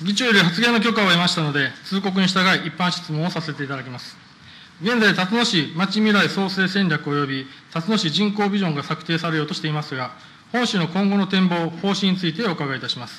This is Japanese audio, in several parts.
議長より発言の許可を得ましたので、通告に従い一般質問をさせていただきます。現在、辰野市まち未来創生戦略及び辰野市人口ビジョンが策定されようとしていますが、本市の今後の展望、方針についてお伺いいたします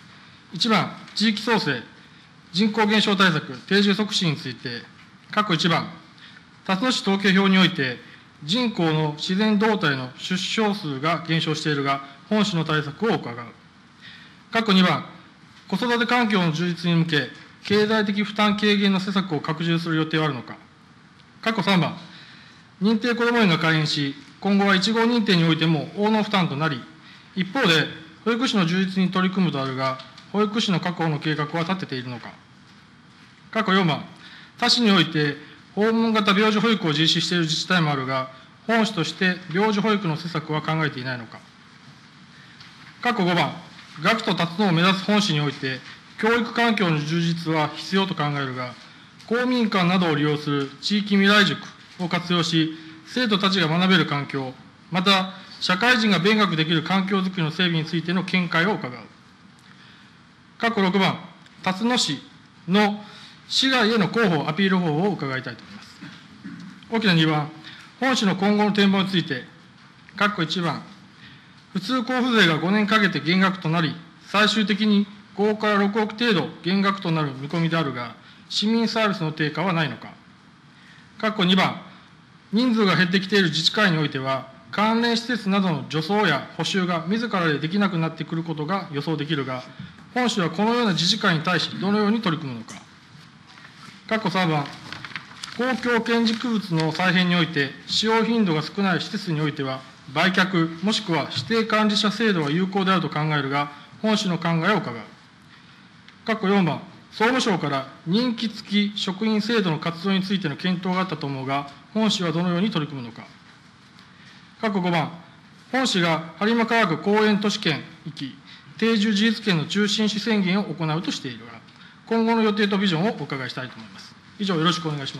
。1番、地域創生、人口減少対策、定住促進について、過去1番、辰野市統計表において、人口の自然動態の出生数が減少しているが、本市の対策を伺う。過去2番、子育て環境の充実に向け、経済的負担軽減の施策を拡充する予定はあるのか。過去3番、認定こども園が開園し、今後は1号認定においても応能負担となり、一方で、保育士の充実に取り組むとあるが、保育士の確保の計画は立てているのか。過去4番、他市において、訪問型病児保育を実施している自治体もあるが、本市として病児保育の施策は考えていないのか。過去5番、学徒立つのを目指す本市において、教育環境の充実は必要と考えるが、公民館などを利用する地域未来塾を活用し、生徒たちが学べる環境、また、社会人が勉学できる環境づくりの整備についての見解を伺う。過去6番、辰野市の市外への広報、アピール方法を伺いたいと思います。大きな2番、本市の今後の展望について、過去1番、普通交付税が5年かけて減額となり、最終的に5から6億程度減額となる見込みであるが、市民サービスの低下はないのか。過去2番、人数が減ってきている自治会においては、関連施設などの除草や補修が自らでできなくなってくることが予想できるが、本市はこのような自治会に対し、どのように取り組むのか。過去3番、公共建築物の再編において、使用頻度が少ない施設においては、売却、もしくは指定管理者制度は有効であると考えるが、本市の考えを伺う。過去4番、総務省から任期付き職員制度の活動についての検討があったと思うが、本市はどのように取り組むのか。過去5番、本市が播磨川区公園都市圏域、定住事実権の中心市宣言を行うとしているが、今後の予定とビジョンをお伺いしたいと思います。以上、よろしくお願いします。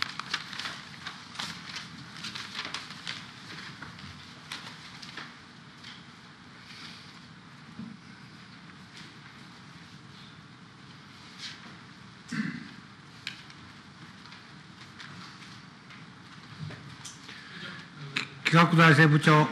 企画財政部長。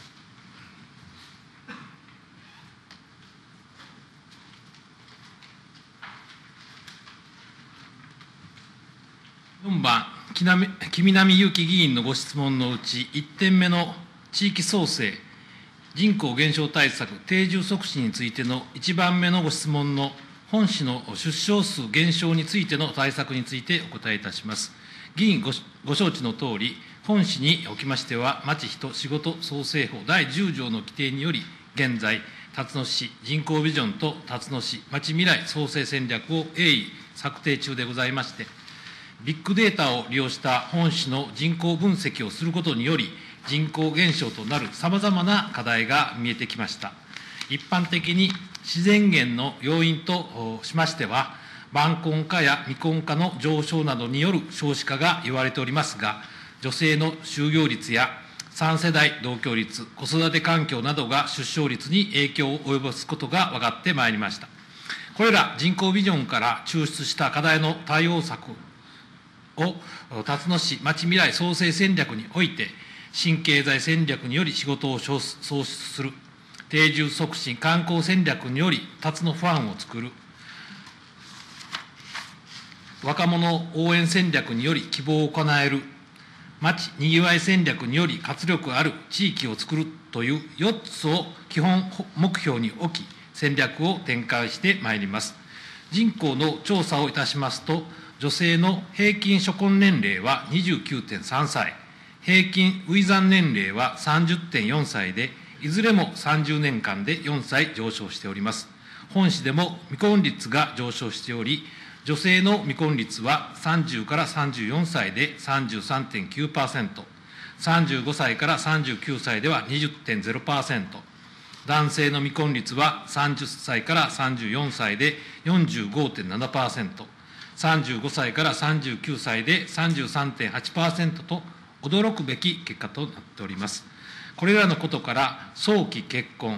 4番、木南祐希議員のご質問のうち、1点目の地域創生、人口減少対策、定住促進についての1番目のご質問の本市の出生数減少についての対策についてお答えいたします。議員ご承知のとおり、本市におきましては、町人仕事創生法第10条の規定により、現在、辰野市人口ビジョンと辰野市町未来創生戦略を鋭意策定中でございまして、ビッグデータを利用した本市の人口分析をすることにより、人口減少となるさまざまな課題が見えてきました。一般的に自然減の要因としましては、晩婚化や未婚化の上昇などによる少子化が言われておりますが、女性の就業率や3世代同居率、子育て環境などが出生率に影響を及ぼすことが分かってまいりました。これら人口ビジョンから抽出した課題の対応策を、辰野市町未来創生戦略において、新経済戦略により仕事を創出する、定住促進観光戦略により辰野ファンを作る、若者応援戦略により希望を叶える、町にぎわい戦略により活力ある地域を作るという4つを基本目標に置き、戦略を展開してまいります。人口の調査をいたしますと、女性の平均初婚年齢は 29.3 歳、平均初産年齢は 30.4 歳で、いずれも30年間で4歳上昇しております。本市でも未婚率が上昇しており、女性の未婚率は30から34歳で 33.9%、35歳から39歳では 20.0%、男性の未婚率は30歳から34歳で 45.7%、35歳から39歳で 33.8% と驚くべき結果となっております。これらのことから、早期結婚、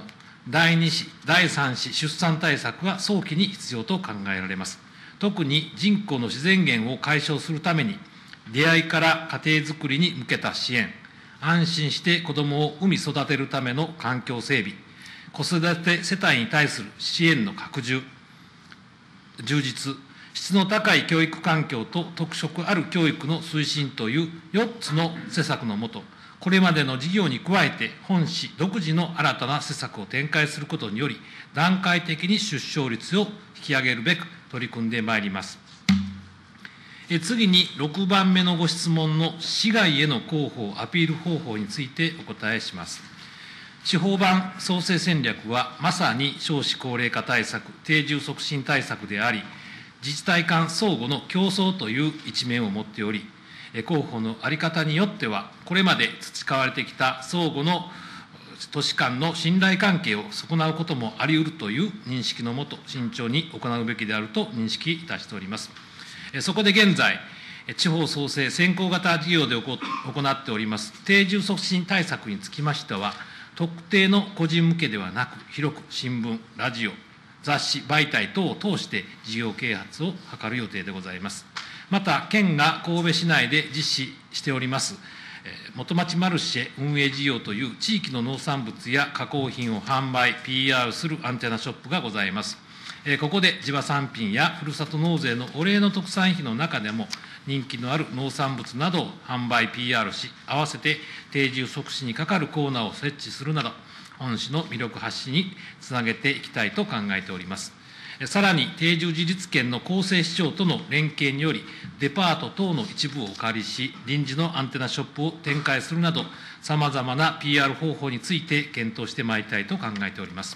第2子、第3子出産対策が早期に必要と考えられます。特に人口の自然減を解消するために、出会いから家庭づくりに向けた支援、安心して子どもを産み育てるための環境整備、子育て世帯に対する支援の拡充、充実、質の高い教育環境と特色ある教育の推進という4つの施策のもと、これまでの事業に加えて、本市独自の新たな施策を展開することにより、段階的に出生率を引き上げるべく取り組んでまいります。次に6番目のご質問の市外への広報、アピール方法についてお答えします。地方版創生戦略は、まさに少子高齢化対策、定住促進対策であり、自治体間相互の競争という一面を持っており、広報の在り方によっては、これまで培われてきた相互の都市間の信頼関係を損なうこともあり得るという認識のもと、慎重に行うべきであると認識いたしております。そこで現在、地方創生先行型事業で行っております定住促進対策につきましては、特定の個人向けではなく、広く新聞、ラジオ、雑誌、媒体等を通して事業啓発を図る予定でございます。また、県が神戸市内で実施しております、元町マルシェ運営事業という地域の農産物や加工品を販売、PR するアンテナショップがございます。ここで地場産品やふるさと納税のお礼の特産品の中でも、人気のある農産物などを販売、PR し、合わせて定住促進にかかるコーナーを設置するなど、本市の魅力発信につなげていきたいと考えております。さらに、定住自立県の構成市町との連携により、デパート等の一部をお借りし、臨時のアンテナショップを展開するなど、さまざまな PR 方法について検討してまいりたいと考えております。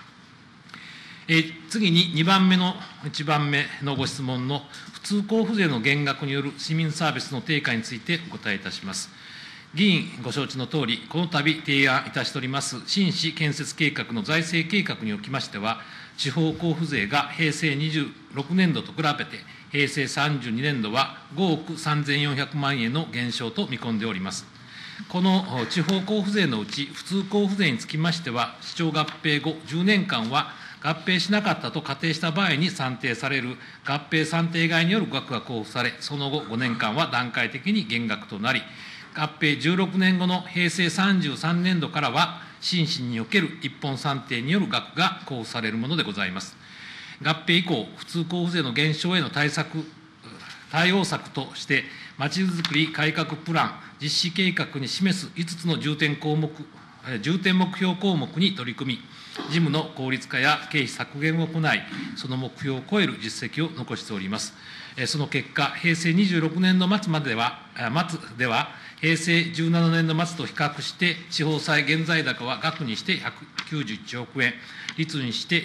次に2番目の1番目のご質問の普通交付税の減額による市民サービスの低下についてお答えいたします。議員ご承知のとおり、この度提案いたしております新市建設計画の財政計画におきましては、地方交付税が平成26年度と比べて、平成32年度は5億3400万円の減少と見込んでおります。この地方交付税のうち、普通交付税につきましては、市町合併後10年間は合併しなかったと仮定した場合に算定される合併算定外による額が交付され、その後5年間は段階的に減額となり、合併16年後の平成33年度からは、新市における一本算定による額が交付されるものでございます。合併以降、普通交付税の減少への対応策として、まちづくり改革プラン実施計画に示す5つの重点目標項目に取り組み、事務の効率化や経費削減を行い、その目標を超える実績を残しております。その結果、平成26年の末では、平成17年の末と比較して、地方債現在高は額にして191億円、率にして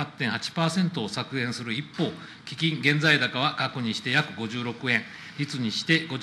18.8% を削減する一方、基金現在高は額にして約56円、率にして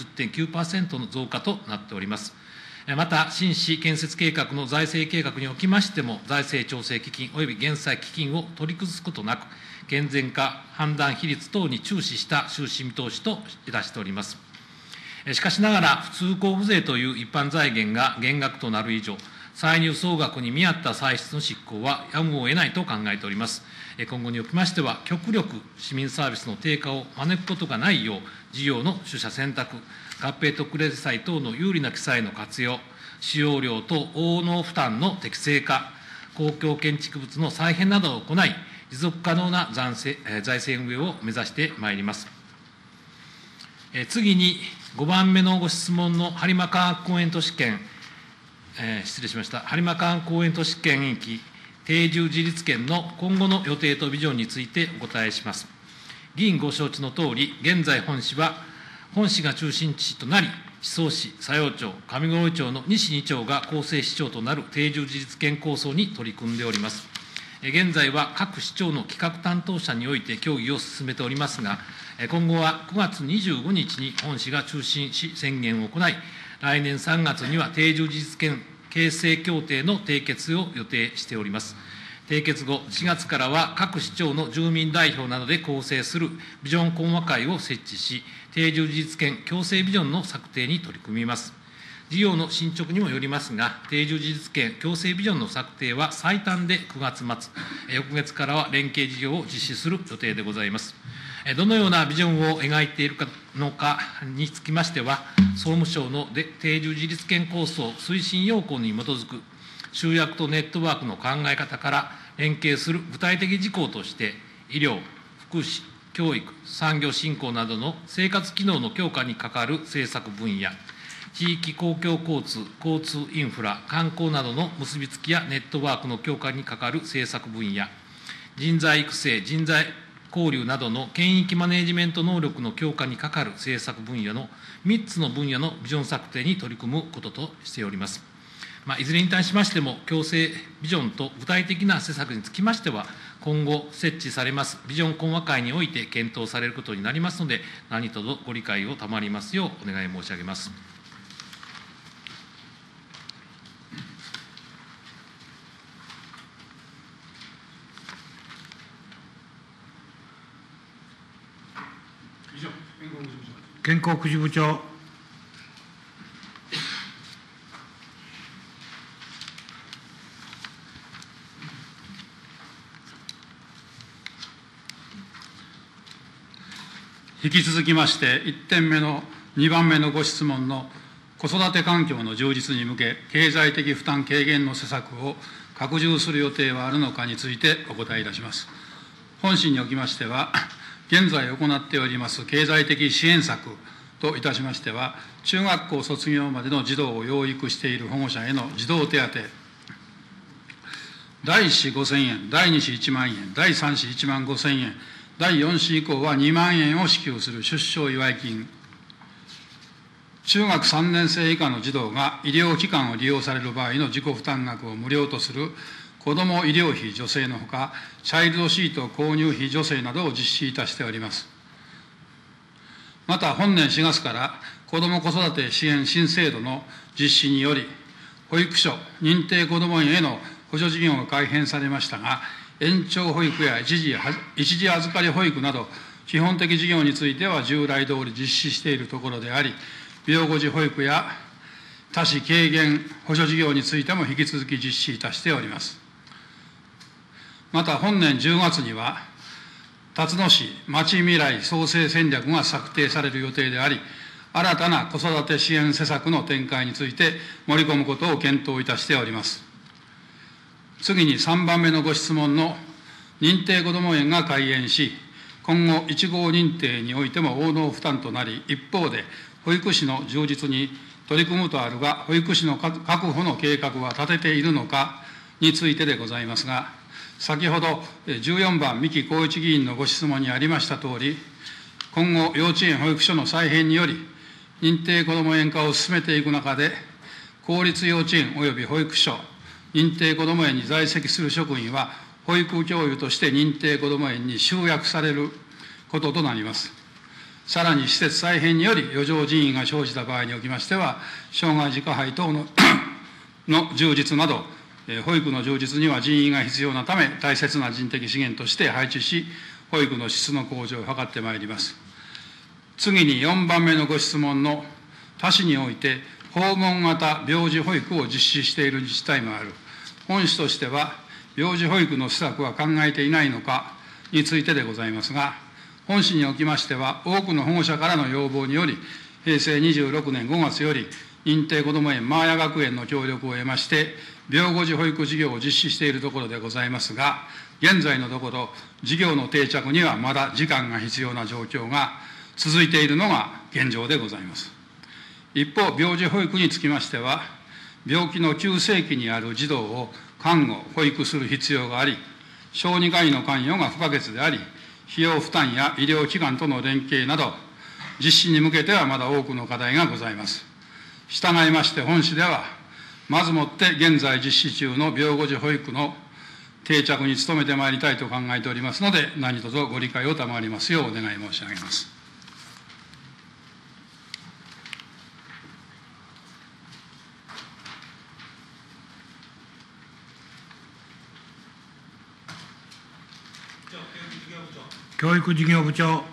50.9% の増加となっております。また、新市建設計画の財政計画におきましても、財政調整基金及び減債基金を取り崩すことなく、健全化、判断比率等に注視した収支見通しといたしております。しかしながら、普通交付税という一般財源が減額となる以上、歳入総額に見合った歳出の執行はやむを得ないと考えております。今後におきましては、極力市民サービスの低下を招くことがないよう、事業の取捨選択、合併特例債等の有利な記載の活用、使用料等応納負担の適正化、公共建築物の再編などを行い、持続可能な財政運営を目指してまいります。次に5番目のご質問の播磨科学公園都市圏、播磨科学公園都市圏域定住自立圏の今後の予定とビジョンについてお答えします。議員ご承知のとおり、現在本市が中心地となり、宍粟市、佐用町、上郡町の2市2町が構成市町となる定住自立圏構想に取り組んでおります。現在は各市町の企画担当者において協議を進めておりますが、今後は9月25日に本市が中心市宣言を行い、来年3月には定住自立圏形成協定の締結を予定しております。締結後、4月からは各市町の住民代表などで構成するビジョン懇話会を設置し、定住自立圏共生ビジョンの策定に取り組みます。 事業の進捗にもよりますが、定住事実権、強制ビジョンの策定は最短で9月末、翌月からは連携事業を実施する予定でございます。どのようなビジョンを描いているのかにつきましては、総務省の定住自立権構想推進要項に基づく集約とネットワークの考え方から連携する具体的事項として、医療、福祉、教育、産業振興などの生活機能の強化にかかる政策分野、地域公共交通、交通インフラ、観光などの結びつきやネットワークの強化にかかる政策分野、人材育成、人材交流などの県域マネジメント能力の強化にかかる政策分野の3つの分野のビジョン策定に取り組むこととしております。いずれに対しましても、強制ビジョンと具体的な施策につきましては、今後設置されますビジョン懇話会において検討されることになりますので、何卒ご理解を賜りますようお願い申し上げます。 健康福祉部長。 引き続きまして、1点目の2番目のご質問の子育て環境の充実に向け、経済的負担軽減の施策を拡充する予定はあるのかについてお答えいたします。本審におきましては、現在行っております経済的支援策といたしましては、中学校卒業までの児童を養育している保護者への児童手当、第1子5000円、第2子1万円、第3子1万5000円、第4子以降は2万円を支給する出生祝い金、中学3年生以下の児童が医療機関を利用される場合の自己負担額を無料とする子ども医療費助成のほか、チャイルドシート購入費助成などを実施いたしております。また、本年4月から子ども子育て支援新制度の実施により、保育所、認定こども園への補助事業が改編されましたが、延長保育や一時預かり保育など、基本的事業については従来通り実施しているところであり、病後児保育や多子軽減補助事業についても引き続き実施いたしております。また、本年10月には、辰野市まち未来創生戦略が策定される予定であり、新たな子育て支援施策の展開について盛り込むことを検討いたしております。次に3番目のご質問の認定こども園が開園し、今後1号認定においても応能負担となり、一方で保育士の充実に取り組むとあるが、保育士の確保の計画は立てているのかについてでございますが、先ほど14番三木孝一議員のご質問にありましたとおり、今後幼稚園保育所の再編により認定こども園化を進めていく中で、公立幼稚園及び保育所、認定こども園に在籍する職員は保育教諭として認定こども園に集約されることとなります。さらに施設再編により余剰人員が生じた場合におきましては、障害児加配等の充実など、保育の充実には人員が必要なため、大切な人的資源として配置し、保育の質の向上を図ってまいります。次に4番目のご質問の他市において、訪問型病児保育を実施している自治体もある。本市としては、病児保育の施策は考えていないのかについてでございますが、本市におきましては、多くの保護者からの要望により、平成26年5月より、認定こども園マーヤ学園の協力を得まして、病後児保育事業を実施しているところでございますが、現在のところ、事業の定着にはまだ時間が必要な状況が続いているのが現状でございます。一方、病児保育につきましては、病気の急性期にある児童を看護、保育する必要があり、小児科医の関与が不可欠であり、費用負担や医療機関との連携など、実施に向けてはまだ多くの課題がございます。従いまして、本市では、まずもって現在実施中の病後児保育の定着に努めてまいりたいと考えておりますので、何卒ご理解を賜りますようお願い申し上げます。 教育事業部長。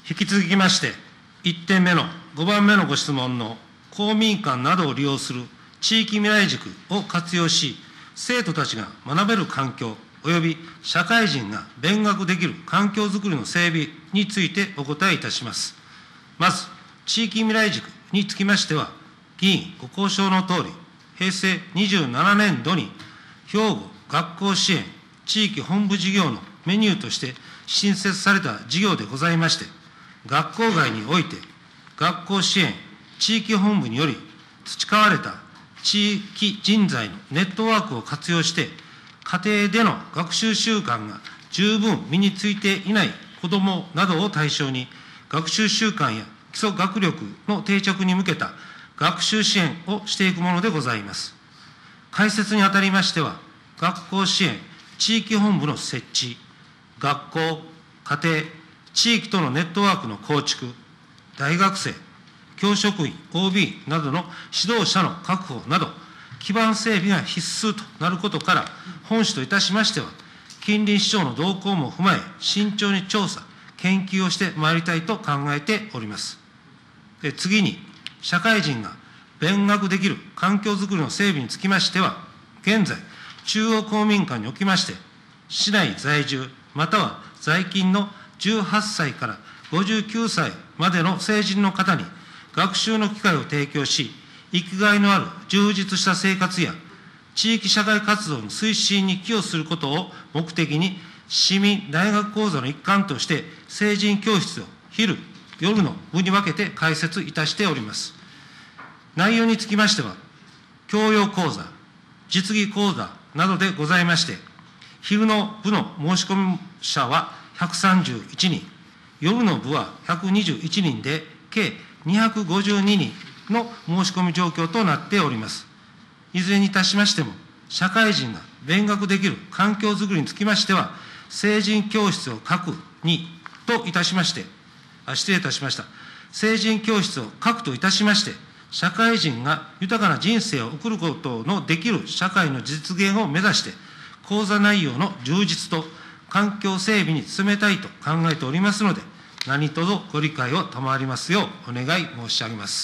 引き続きまして、1点目の5番目のご質問の公民館などを利用する地域未来塾を活用し、生徒たちが学べる環境及び社会人が勉学できる環境づくりの整備についてお答えいたします。まず、地域未来塾につきましては、議員ご交渉のとおり、平成27年度に兵庫学校支援地域本部事業のメニューとして新設された事業でございまして、学校外において学校支援地域本部により培われた地域人材のネットワークを活用して、家庭での学習習慣が十分身についていない子どもなどを対象に、学習習慣や基礎学力の定着に向けた学習支援をしていくものでございます。開設にあたりましては、学校支援地域本部の設置、学校、家庭、地域とのネットワークの構築、大学生、教職員、OB などの指導者の確保など、基盤整備が必須となることから、本市といたしましては、近隣市長の動向も踏まえ、慎重に調査、研究をしてまいりたいと考えております。次に、社会人が勉学できる環境づくりの整備につきましては、現在、中央公民館におきまして、市内在住、または在勤の18歳から59歳までの成人の方に、学習の機会を提供し、生きがいのある充実した生活や、地域社会活動の推進に寄与することを目的に、市民大学講座の一環として、成人教室を昼、夜の部に分けて開設いたしております。内容につきましては、教養講座、実技講座などでございまして、昼の部の申し込み者は131人、夜の部は121人で、計252人の申し込み状況となっております。いずれにいたしましても、社会人が勉学できる環境づくりにつきましては、成人教室を確にといたしまして、失礼いたしました。成人教室を確といたしまして、社会人が豊かな人生を送ることのできる社会の実現を目指して、講座内容の充実と環境整備に努めたいと考えておりますので、何卒ご理解を賜りますようお願い申し上げます。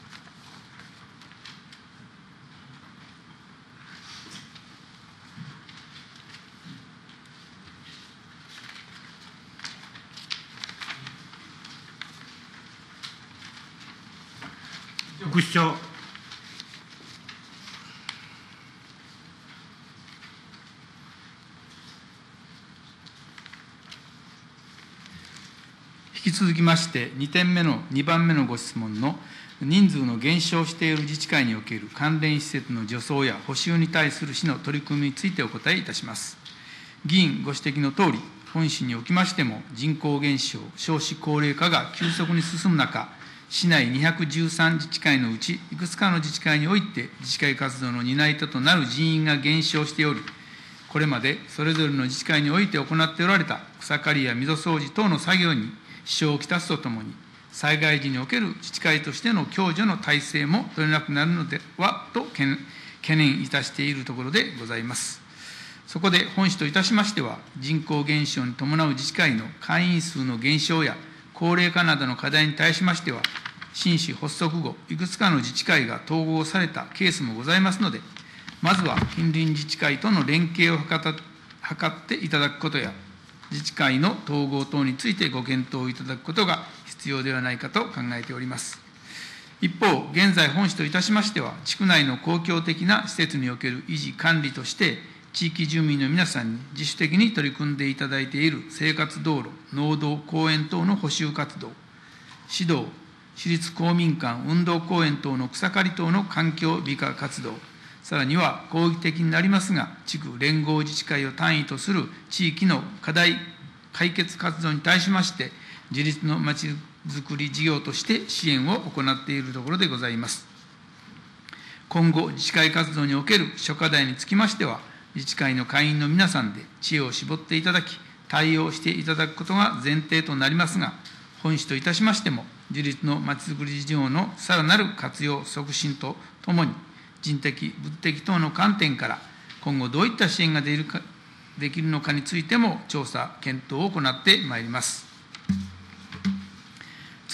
副市長。 引き続きまして、2点目の2番目のご質問の人数の減少している自治会における関連施設の除草や補修に対する市の取り組みについてお答えいたします。議員ご指摘のとおり、本市におきましても、人口減少、少子高齢化が急速に進む中、市内213自治会のうち、いくつかの自治会において、自治会活動の担い手となる人員が減少しており、これまでそれぞれの自治会において行っておられた草刈りや溝掃除等の作業に支障をきたすとともに、災害時における自治会としての共助の体制も取れなくなるのではと懸念いたしているところでございます。そこで本市といたしましては、人口減少に伴う自治会の会員数の減少や高齢化などの課題に対しましては、新市発足後、いくつかの自治会が統合されたケースもございますので、まずは近隣自治会との連携を図っていただくことや、自治会の統合等についてご検討いただくことが必要ではないかと考えております。一方、現在本市といたしましては、地区内の公共的な施設における維持管理として、地域住民の皆さんに自主的に取り組んでいただいている生活道路、農道、公園等の補修活動、指導、市立公民館、運動公園等の草刈り等の環境美化活動、さらには広域的になりますが、地区連合自治会を単位とする地域の課題解決活動に対しまして、自立のまちづくり事業として支援を行っているところでございます。今後、自治会活動における諸課題につきましては、自治会の会員の皆さんで知恵を絞っていただき、対応していただくことが前提となりますが、本市といたしましても、自立のまちづくり事業のさらなる活用促進とともに、人的、物的等の観点から、今後どういった支援ができるのかについても調査、検討を行ってまいります。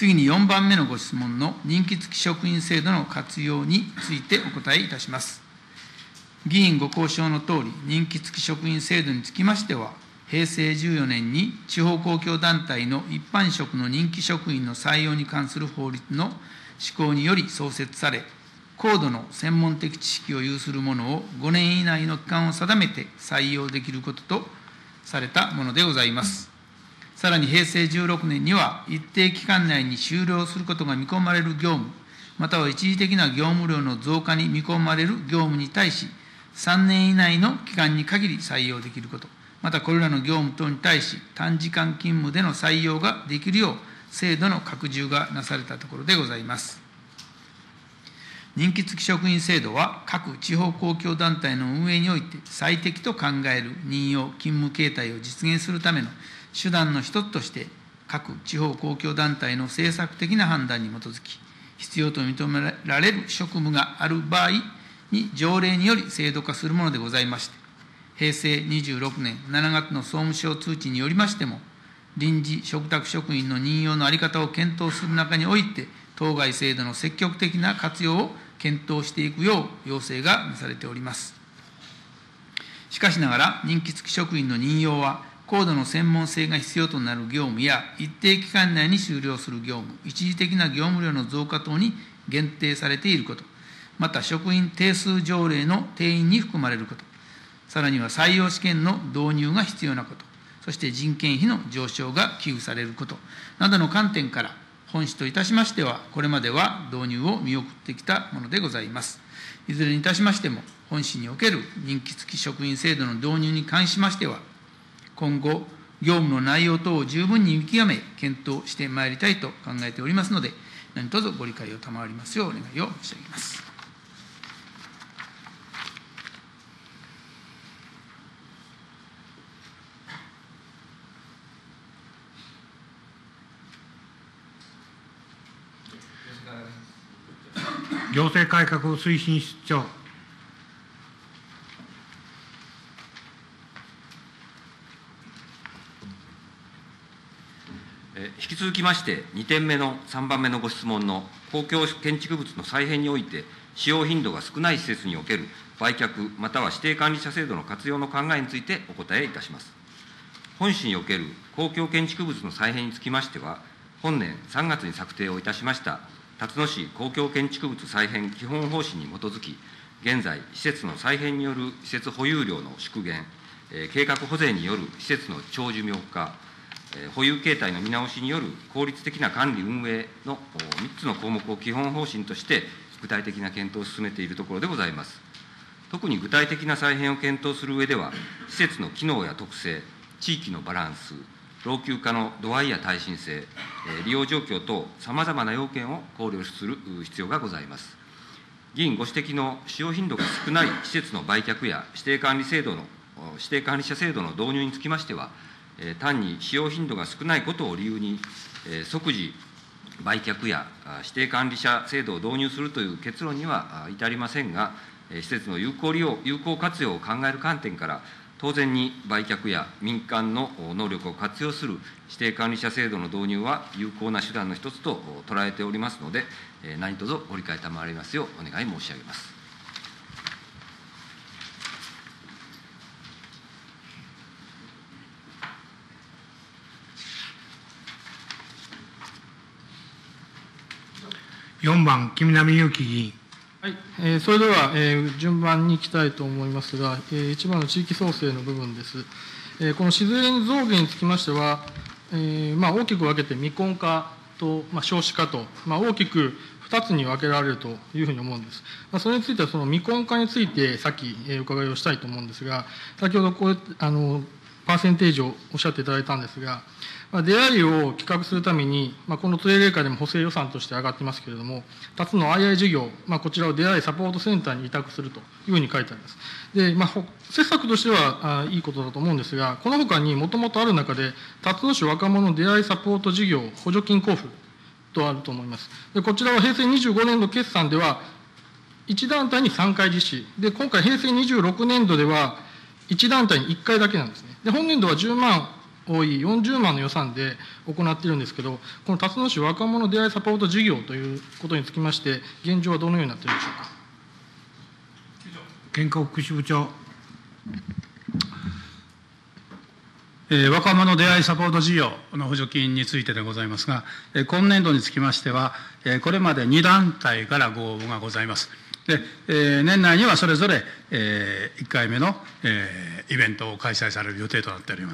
次に4番目のご質問の任期付き職員制度の活用についてお答えいたします。議員ご交渉のとおり、任期付き職員制度につきましては、平成14年に地方公共団体の一般職の任期職員の採用に関する法律の施行により創設され、高度の専門的知識を有する者を5年以内の期間を定めて採用できることとされたものでございます。さらに平成16年には、一定期間内に終了することが見込まれる業務、または一時的な業務量の増加に見込まれる業務に対し、3年以内の期間に限り採用できること、またこれらの業務等に対し、短時間勤務での採用ができるよう、制度の拡充がなされたところでございます。任期付き職員制度は、各地方公共団体の運営において最適と考える任用勤務形態を実現するための手段の一つとして、各地方公共団体の政策的な判断に基づき、必要と認められる職務がある場合に条例により制度化するものでございまして、平成26年7月の総務省通知によりましても、臨時嘱託職員の任用の在り方を検討する中において、当該制度の積極的な活用を検討していくよう要請がなされております。しかしながら、任期付き職員の任用は、高度の専門性が必要となる業務や、一定期間内に終了する業務、一時的な業務量の増加等に限定されていること、また職員定数条例の定員に含まれること、さらには採用試験の導入が必要なこと、そして人件費の上昇が危惧されることなどの観点から、本市といたしましては、これまでは導入を見送ってきたものでございます。いずれにいたしましても、本市における任期付き職員制度の導入に関しましては、今後、業務の内容等を十分に見極め、検討してまいりたいと考えておりますので、何卒ご理解を賜りますようお願いを申し上げます。 行政改革推進室長。 引き続きまして、2点目の3番目のご質問の公共建築物の再編において、使用頻度が少ない施設における売却、または指定管理者制度の活用の考えについてお答えいたします。本市における公共建築物の再編につきましては、本年3月に策定をいたしました、辰野市公共建築物再編基本方針に基づき、現在、施設の再編による施設保有量の縮減、計画保全による施設の長寿命化、保有形態の見直しによる効率的な管理運営の3つの項目を基本方針として、具体的な検討を進めているところでございます。特に具体的な再編を検討する上では、施設の機能や特性、地域のバランス、老朽化の度合いや耐震性、利用状況等、さまざまな要件を考慮する必要がございます。議員ご指摘の使用頻度が少ない施設の売却や指定管理者制度の導入につきましては、単に使用頻度が少ないことを理由に、即時売却や指定管理者制度を導入するという結論には至りませんが、施設の有効活用を考える観点から、当然に売却や民間の能力を活用する指定管理者制度の導入は有効な手段の一つと捉えておりますので、何卒ご理解賜りますようお願い申し上げます。 4番、木南祐樹議員。 はい、それでは、順番にいきたいと思いますが、1番の地域創生の部分です。この自然増減につきましては、大きく分けて未婚化と、少子化と、大きく2つに分けられるというふうに思うんです。それについては、その未婚化について、さっきお伺いをしたいと思うんですが、先ほどパーセンテージをおっしゃっていただいたんですが、出会いを企画するために、この定例会でも補正予算として上がってますけれども、2つの II 事業、こちらを出会いサポートセンターに委託するというふうに書いてあります。で、施策としてはいいことだと思うんですが、このほかにもともとある中で、辰野市若者出会いサポート事業補助金交付とあると思います。で、こちらは平成25年度決算では、1団体に3回実施。で、今回平成26年度では、1団体に1回だけなんですね。で、本年度は10万多い40万の予算で行っているんですけど、この辰野市若者出会いサポート事業ということにつきまして、現状はどのようになっているでしょうか。 健康福祉部長。 若者出会いサポート事業の補助金についてでございますが、今年度につきましては、これまで2団体からご応募がございます。で、年内にはそれぞれ1回目のイベントを開催される予定となっております。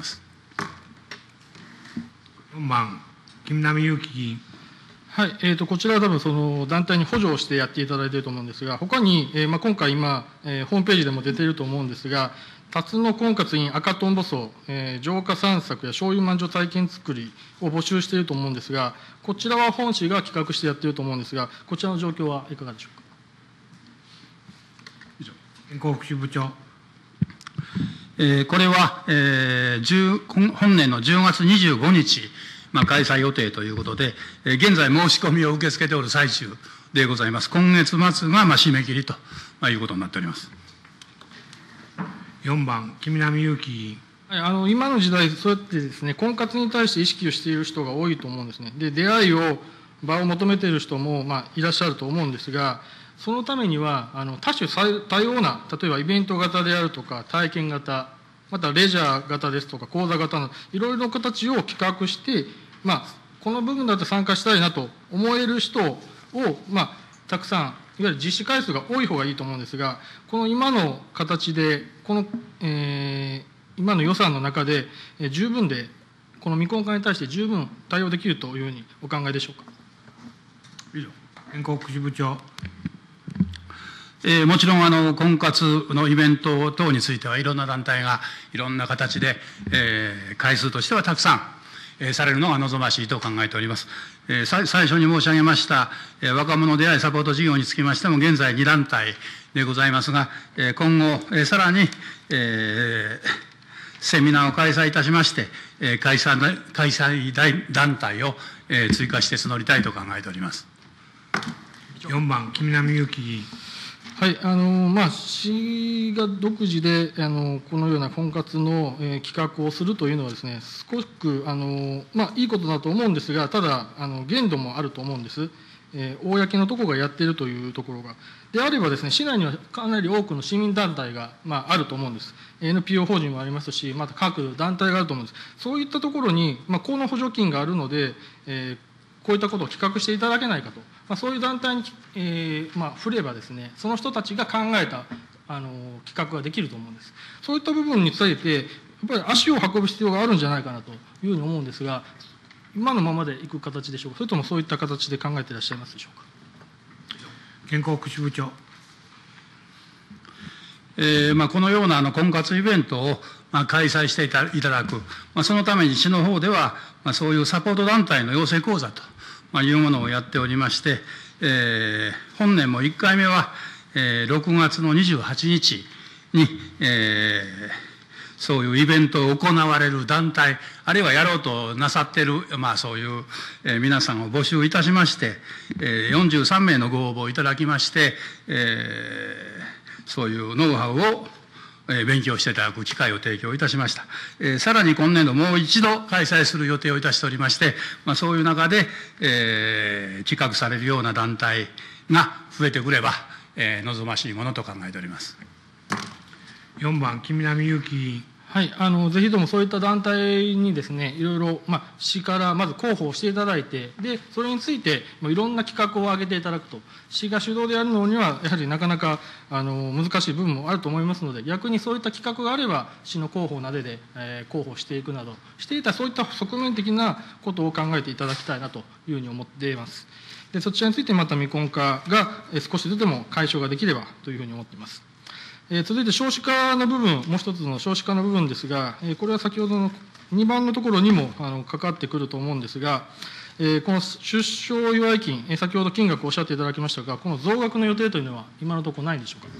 4番、木南祐樹議員。 はい、こちらは多分その団体に補助をしてやっていただいていると思うんですが、他に、今回ホームページでも出ていると思うんですが、辰野婚活院赤とんぼ荘、浄化散策や醤油まんじゅう体験作りを募集していると思うんですが、こちらは本市が企画してやっていると思うんですが、こちらの状況はいかがでしょうか。 健康福祉部長。 これは、本年の10月25日、開催予定ということで、現在申し込みを受け付けておる最中でございます。今月末が締め切りということになっております。 4番、木南祐樹議員。 はい、今の時代、そうやってですね、婚活に対して意識をしている人が多いと思うんですね。で、出会いを、場を求めている人も、いらっしゃると思うんですが、そのためには、多種多様な、例えばイベント型であるとか、体験型、またレジャー型ですとか、講座型の、いろいろな形を企画して、この部分だって参加したいなと思える人を、たくさん、いわゆる実施回数が多い方がいいと思うんですが、この今の形で、今の予算の中で、十分で、この未婚化に対して十分対応できるというふうにお考えでしょうか。 健康福祉部長。 もちろん婚活のイベント等についてはいろんな団体がいろんな形で、回数としてはたくさん、されるのが望ましいと考えております。最初に申し上げました、若者出会いサポート事業につきましても現在2団体でございますが、今後、さらに、セミナーを開催いたしまして、開催団体を、追加して募りたいと考えております。 4番、木南祐樹議員。 はい、市が独自でこのような婚活の企画をするというのはですね、少しいいことだと思うんですが、ただ限度もあると思うんです。公のところがやっているというところが。であればですね、市内にはかなり多くの市民団体が、あると思うんです。NPO 法人もありますし、また各団体があると思うんです。そういったところに、この補助金があるので、こういったことを企画していただけないかと、そういう団体に、振ればですね、その人たちが考えた企画ができると思うんです。そういった部分について、やっぱり足を運ぶ必要があるんじゃないかなというふうに思うんですが、今のままでいく形でしょうか、それともそういった形で考えていらっしゃいますでしょうか。 健康福祉部長。 このような婚活イベントを開催していただく、そのために市の方では、そういうサポート団体の養成講座というものをやっておりまして、本年も1回目は、6月の28日に、そういうイベントを行われる団体、あるいはやろうとなさっている、そういう、皆さんを募集いたしまして、43名のご応募いただきまして、そういうノウハウを勉強していただく機会を提供いたしました。さらに今年度もう一度開催する予定をいたしておりまして、そういう中で、企画されるような団体が増えてくれば、望ましいものと考えております。 4番、木南祐樹議員。 はい、ぜひともそういった団体にですね、いろいろ、市からまず広報していただいて、で、それについて、いろんな企画を挙げていただくと、市が主導でやるのには、やはりなかなか難しい部分もあると思いますので、逆にそういった企画があれば、市の広報などで、広報していくなど、していたそういった側面的なことを考えていただきたいなというふうに思っています。で、そちらについてまた未婚化が少しずつでも解消ができればというふうに思っています。続いて少子化の部分、もう一つの少子化の部分ですが、これは先ほどの2番のところにもかかってくると思うんですが、この出生祝い金、先ほど金額をおっしゃっていただきましたが、この増額の予定というのは、今のところないんでしょうか。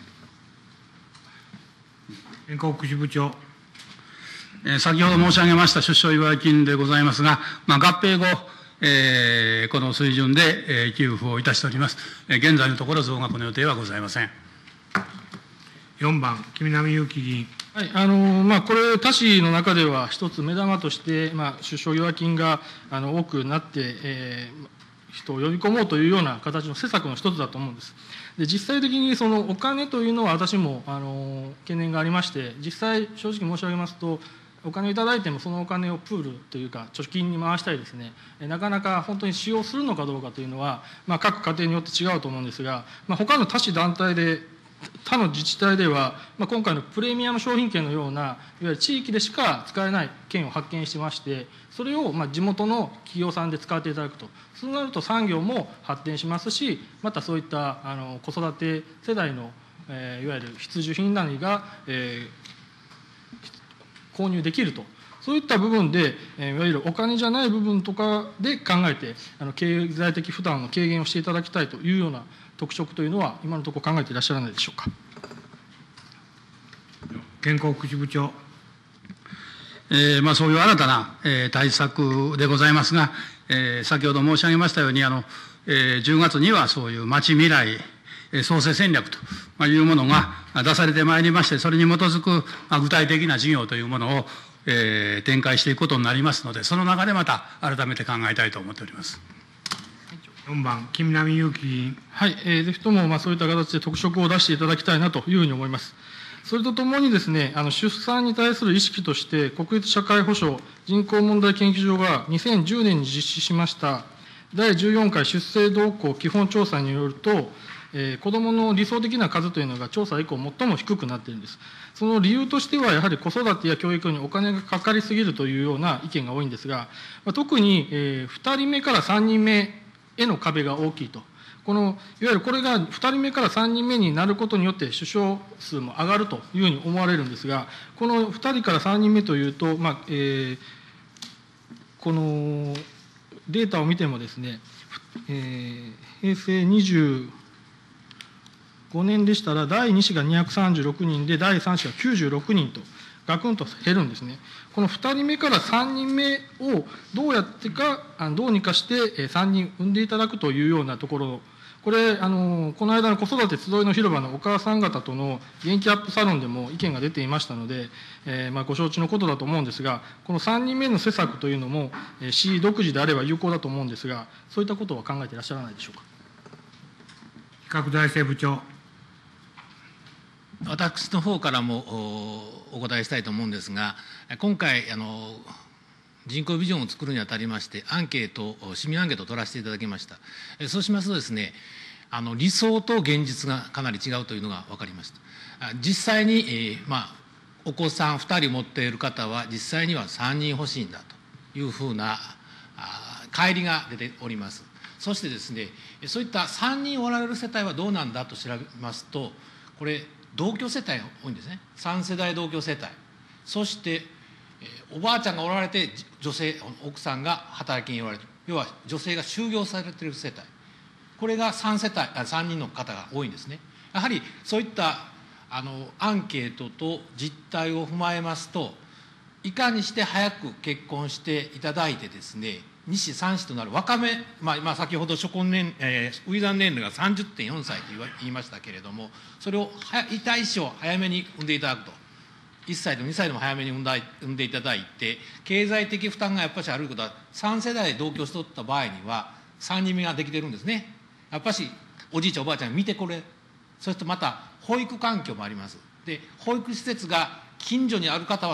健康福祉部長。 先ほど申し上げました出生祝い金でございますが、合併後、この水準で給付をいたしております。現在のところ増額の予定はございません。 4番、木南祐樹議員。 はい、これ、他市の中では一つ目玉として、出生祝い金が多くなって、人を呼び込もうというような形の施策の一つだと思うんです。で、実際的にそのお金というのは私も懸念がありまして、実際、正直申し上げますと、お金をいただいてもそのお金をプールというか貯金に回したりですね、なかなか本当に使用するのかどうかというのは、各家庭によって違うと思うんですが、他の他市団体で他の自治体では、今回のプレミアム商品券のような、いわゆる地域でしか使えない券を発見してまして、それを地元の企業さんで使っていただくと、そうなると産業も発展しますし、またそういった子育て世代の、いわゆる必需品などが、購入できると。そういった部分で、いわゆるお金じゃない部分とかで考えて、経済的負担の軽減をしていただきたいというような特色というのは、今のところ考えていらっしゃらないでしょうか。 健康福祉部長。 そういう新たな、対策でございますが、先ほど申し上げましたように、10月にはそういうまち未来創生戦略というものが出されてまいりまして、それに基づく具体的な事業というものを、展開していくことになりますので、その中でまた改めて考えたいと思っております。 4番、木南祐樹議員。 はい、ぜひともそういった形で特色を出していただきたいなというふうに思います。それとともにですね、出産に対する意識として、国立社会保障人口問題研究所が2010年に実施しました第14回出生動向基本調査によると、子どもの理想的な数というのが調査以降最も低くなっているんです。その理由としては、やはり子育てや教育にお金がかかりすぎるというような意見が多いんですが、特に2人目から3人目への壁が大きいと。いわゆるこれが2人目から3人目になることによって出生数も上がるというふうに思われるんですが、この2人から3人目というと、このデータを見てもですね、平成25年でしたら、第2子が236人で、第3子が96人と、ガクンと減るんですね。この2人目から3人目をどうにかして3人産んでいただくというようなところ、これ、この間の子育て集いの広場のお母さん方との元気アップサロンでも意見が出ていましたので、ご承知のことだと思うんですが、この3人目の施策というのも、市独自であれば有効だと思うんですが、そういったことは考えていらっしゃらないでしょうか。 比較財政部長。 私の方からもお答えしたいと思うんですが、今回、人口ビジョンを作るにあたりまして、市民アンケートを取らせていただきました。そうしますとですね、理想と現実がかなり違うというのが分かりました。実際に、お子さん2人持っている方は、実際には3人欲しいんだというふうな乖離が出ております。そしてですね、そういった3人おられる世帯はどうなんだと調べますと、これ、同居世帯が多いんですね。3世代同居世帯。そして、おばあちゃんがおられて、奥さんが働きにおられる。要は、女性が就業されている世帯。これが3人の方が多いんですね。やはり、そういったアンケートと実態を踏まえますと、いかにして早く結婚していただいてですね、2子3子となる若め、先ほど初産年齢が 30.4 歳と言いましたけれども、それを痛い子を早めに産んでいただくと、1歳でも2歳でも早めに産んでいただいて、経済的負担がやっぱしあることは、3世代で同居しとった場合には、3人目ができてるんですね。やっぱし、おじいちゃん、おばあちゃん見てこれ、そしてまた、保育環境もあります。で、保育施設が近所にある方は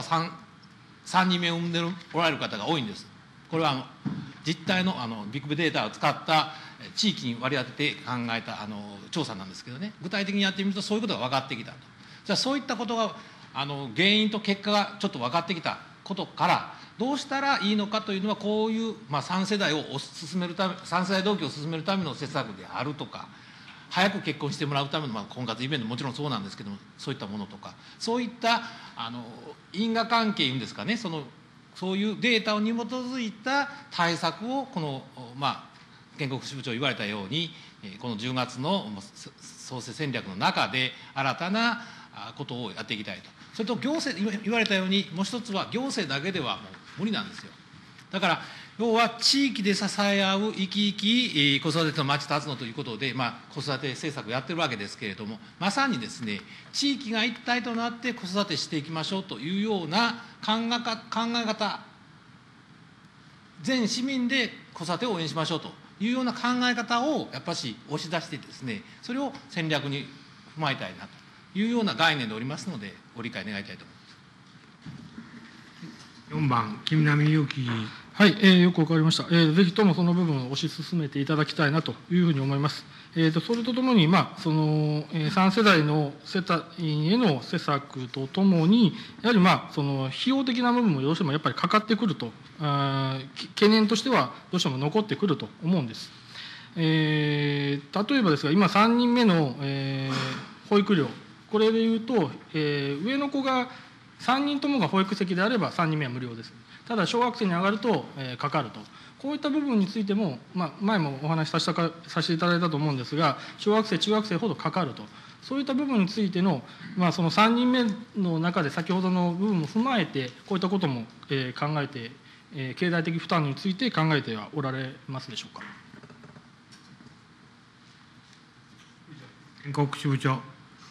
3人目を産んでおられる方が多いんです。これは実態のビッグデータを使った地域に割り当てて考えた調査なんですけどね、具体的にやってみるとそういうことが分かってきたと。じゃあそういったことが原因と結果がちょっと分かってきたことから、どうしたらいいのかというのは、こういう、3世代を進めるため、3世代同居を進めるための施策であるとか、早く結婚してもらうための、婚活イベントもちろんそうなんですけども、そういったものとか、そういった因果関係いうんですかね、そういうデータに基づいた対策を、この、健康福祉部長言われたように、この10月の創生戦略の中で、新たなことをやっていきたいと。それと行政、言われたように、もう一つは行政だけではもう無理なんですよ。だから、 要は地域で支え合う生き生き子育ての町立つのということで、子育て政策をやってるわけですけれども、まさにですね、地域が一体となって子育てしていきましょうというような考え方、全市民で子育てを応援しましょうというような考え方をやっぱし押し出してですね、それを戦略に踏まえたいなというような概念でおりますので、ご理解願いたいと思います。 4番、木南祐樹議員。 はい、よくわかりました。ぜひともその部分を推し進めていただきたいなというふうに思います。それとともに、3世代の世帯への施策とともに、やはり費用的な部分もどうしてもやっぱりかかってくると、懸念としてはどうしても残ってくると思うんです。例えばですが、今3人目の、保育料、これでいうと、上の子が3人ともが保育席であれば3人目は無料です。ただ小学生に上がると、かかると。こういった部分についても、前もお話しさせていただいたと思うんですが、小学生、中学生ほどかかると。そういった部分についての、その3人目の中で先ほどの部分も踏まえて、こういったことも、考えて、経済的負担について考えてはおられますでしょうか。 建国支部長。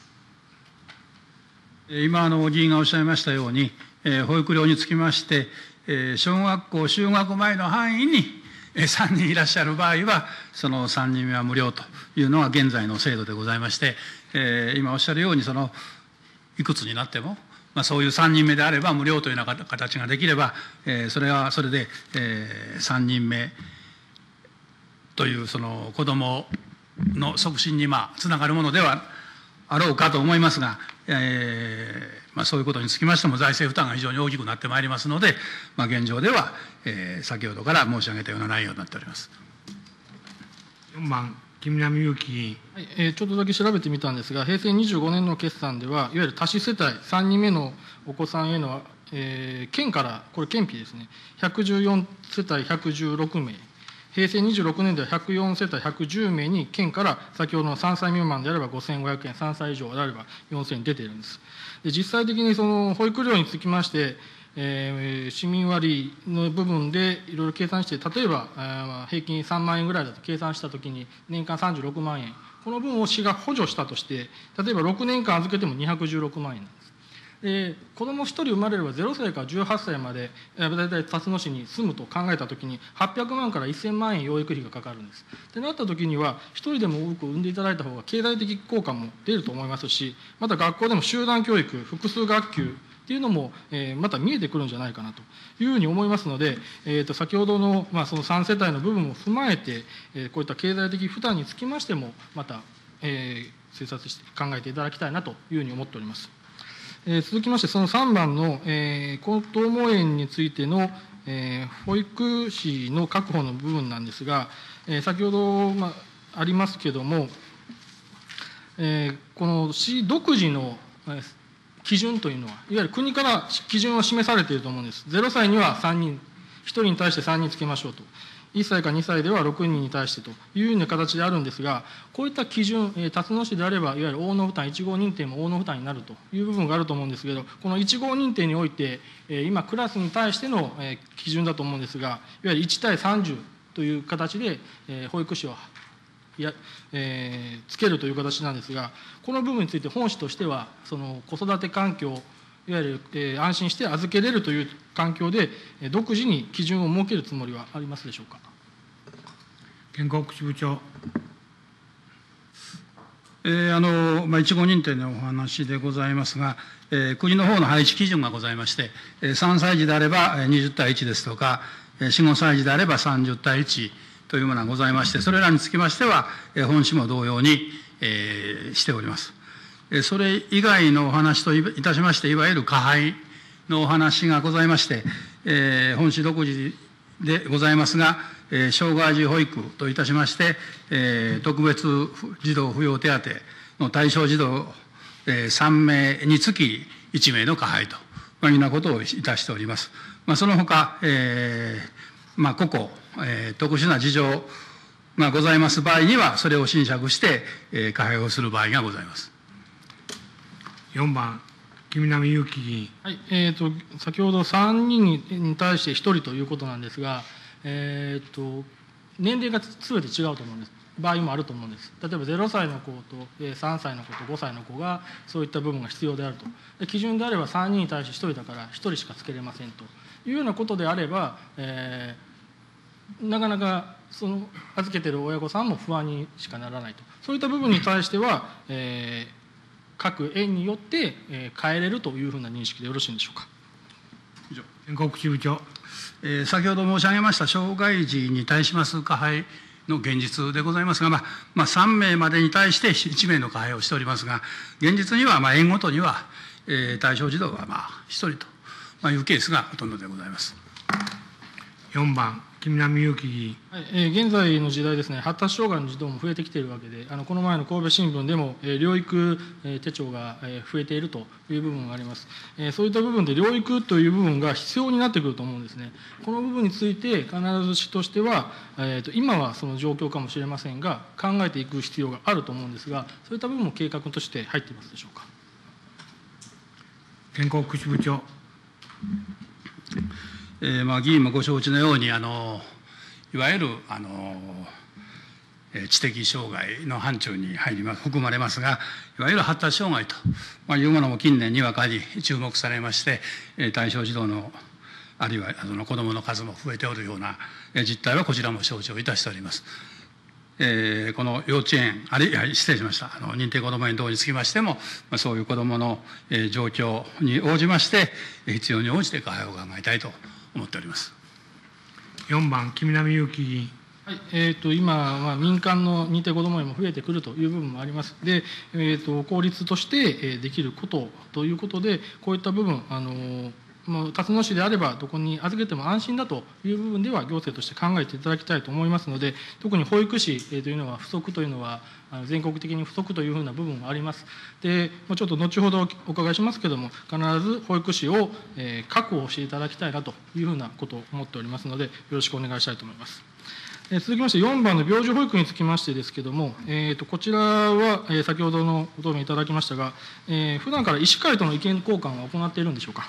今、議員がおっしゃいましたように、保育料につきまして、小学校就学前の範囲に3人いらっしゃる場合は、その3人目は無料というのが現在の制度でございまして、今おっしゃるように、いくつになっても、そういう3人目であれば無料というような形ができれば、それはそれで、3人目というその子どもの促進につながるものではあろうかと思いますが、そういうことにつきましても財政負担が非常に大きくなってまいりますので、現状では、先ほどから申し上げたような内容になっております。 4番、木南祐樹議員。 はい、ちょっとだけ調べてみたんですが、平成25年の決算では、いわゆる多子世帯、3人目のお子さんへの、県から、これ、県費ですね、114世帯116名、平成26年では104世帯110名に県から先ほどの3歳未満であれば5500円、3歳以上であれば4000円出ているんです。で実際的にその保育料につきまして、市民割の部分でいろいろ計算して、例えば平均3万円ぐらいだと計算したときに、年間36万円、この分を市が補助したとして、例えば6年間預けても216万円なんです。子ども1人生まれれば0歳から18歳まで、大体辰野市に住むと考えたときに、800万から1000万円養育費がかかるんです。ってなったときには、1人でも多く産んでいただいた方が経済的効果も出ると思いますし、また学校でも集団教育、複数学級っていうのも、また見えてくるんじゃないかなというふうに思いますので、先ほどの、その3世帯の部分を踏まえて、こういった経済的負担につきましても、また、政策して考えていただきたいなというふうに思っております。続きまして、その3番の、高等門園についての、保育士の確保の部分なんですが、先ほど、ありますけれども、この市独自の基準というのは、いわゆる国から基準は示されていると思うんです。0歳には3人、1人に対して3人つけましょうと。1歳か2歳では6人に対してというような形であるんですが、こういった基準、辰野市であれば、いわゆる応能負担、1号認定も応能負担になるという部分があると思うんですけど、この1号認定において、今、クラスに対しての基準だと思うんですが、いわゆる1対30という形で、保育士をつけるという形なんですが、この部分について本市としては、その子育て環境、いわゆる、安心して預けれるという環境で、独自に基準を設けるつもりはありますでしょうか。 建国支部長。 1号認定のお話でございますが、国の方の配置基準がございまして、3歳児であれば20対1ですとか、4、5歳児であれば30対1というものがございまして、それらにつきましては、本市も同様に、しております。それ以外のお話といたしまして、いわゆる加配のお話がございまして、本市独自でございますが、障害児保育といたしまして、特別児童扶養手当の対象児童3名につき1名の加配というようなことをいたしております。そのほか、個々、特殊な事情がございます場合には、それを斟酌して、加配をする場合がございます。 4番、木南祐樹議員。 はい、先ほど3人に対して1人ということなんですが、 年齢が全て違うと思うんです。場合もあると思うんです。例えば0歳の子と3歳の子と5歳の子がそういった部分が必要であると。で基準であれば3人に対して1人だから1人しかつけれませんというようなことであれば、なかなかその預けてる親御さんも不安にしかならないと。そういった部分に対しては、各園によって変えれるというふうな認識でよろしいんでしょうか。 全国支部長。 先ほど申し上げました障害児に対します加配の現実でございますが、3名までに対して1名の加配をしておりますが、現実には園ごとには対象児童が1人というケースがほとんどでございます。 4番、木南祐樹議員。 現在の時代ですね、発達障害の児童も増えてきているわけで、この前の神戸新聞でも、療育手帳が増えているという部分があります。そういった部分で療育という部分が必要になってくると思うんですね。この部分について、必ずしとしては、今はその状況かもしれませんが、考えていく必要があると思うんですが、そういった部分も計画として入っていますでしょうか。 全国支部長。 議員もご承知のようにいわゆる知的障害の範疇に含まれますが、いわゆる発達障害というものも近年にわかり注目されまして、対象児童のあるいは子どもの数も増えておるような実態はこちらも承知をいたしております。この幼稚園、失礼しました、認定こども園等につきましても、そういう子どもの状況に応じまして、必要に応じて加配を考えたいと思っております。 4番、木南祐樹議員。 今、民間の認定こども園も増えてくるという部分もあります。で、公立としてできることということで、こういった部分、辰野市であればどこに預けても安心だという部分では行政として考えていただきたいと思いますので、特に保育士というのは不足というのは全国的に不足というふうな部分があります。で、ちょっと後ほどお伺いしますけれども、必ず保育士を確保していただきたいなというふうなことを思っておりますので、よろしくお願いしたいと思います。続きまして4番の病児保育につきましてですけれども、こちらは先ほどのご答弁いただきましたが、普段から医師会との意見交換は行っているんでしょうか。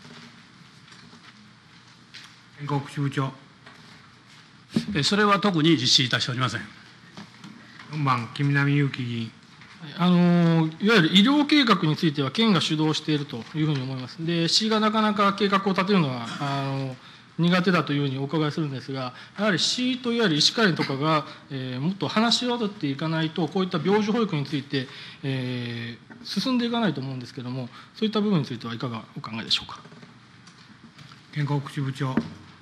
全国支部長。 それは特に実施いたしておりません。 4番、木南祐樹議員。 いわゆる医療計画については県が主導しているというふうに思います。で、市がなかなか計画を立てるのは苦手だというふうにお伺いするんですが、やはり市といわゆる医師会とかが、もっと話し合っていかないと、こういった病児保育について、進んでいかないと思うんですけれども、そういった部分についてはいかがお考えでしょうか。 全国支部長。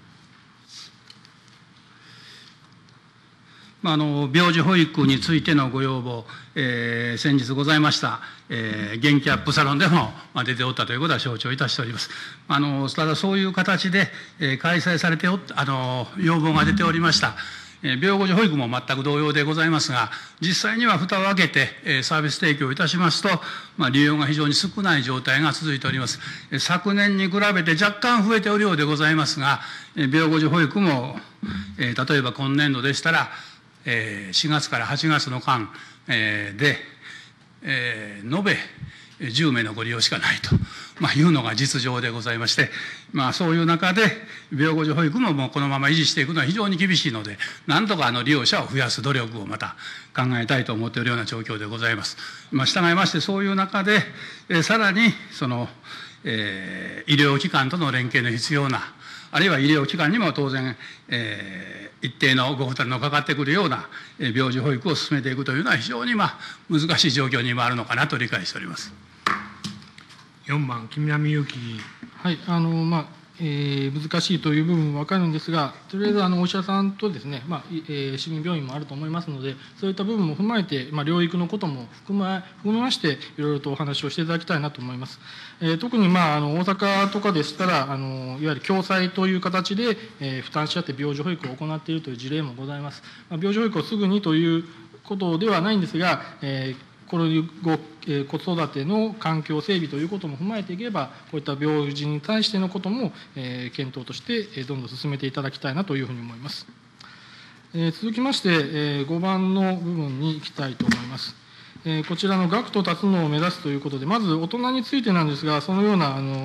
病児保育についてのご要望、先日ございました、元気アップサロンでも出ておったということは承知をいたしております。ただそういう形で開催されて要望が出ておりました。病後児保育も全く同様でございますが、実際には蓋を開けてサービス提供いたしますと、利用が非常に少ない状態が続いております。昨年に比べて若干増えておるようでございますが、病後児保育も、例えば今年度でしたら、4月から8月の間で、延べ10名のご利用しかないというのが実情でございまして、そういう中で病後児保育ももうこのまま維持していくのは非常に厳しいので、なんとか利用者を増やす努力をまた考えたいと思っているような状況でございます。従いましてそういう中で、さらにその、医療機関との連携の必要な、あるいは医療機関にも当然、一定のご負担のかかってくるような病児保育を進めていくというのは非常に難しい状況に今あるのかなと理解しております。 4番、木南祐樹議員。 はい、難しいという部分も分かるんですが、とりあえずお医者さんとですね、市民病院もあると思いますので、そういった部分も踏まえて、療育のことも含めまして、いろいろとお話をしていただきたいなと思います。特に大阪とかでしたら、いわゆる共済という形で、負担し合って病児保育を行っているという事例もございます。病児保育をすぐにということではないんですが、子育ての環境整備ということも踏まえていけば、こういった病児に対してのことも、検討としてどんどん進めていただきたいなというふうに思います。続きまして、5番の部分に行きたいと思います。こちらの学徒立つのを目指すということで、まず大人についてなんですが、そのような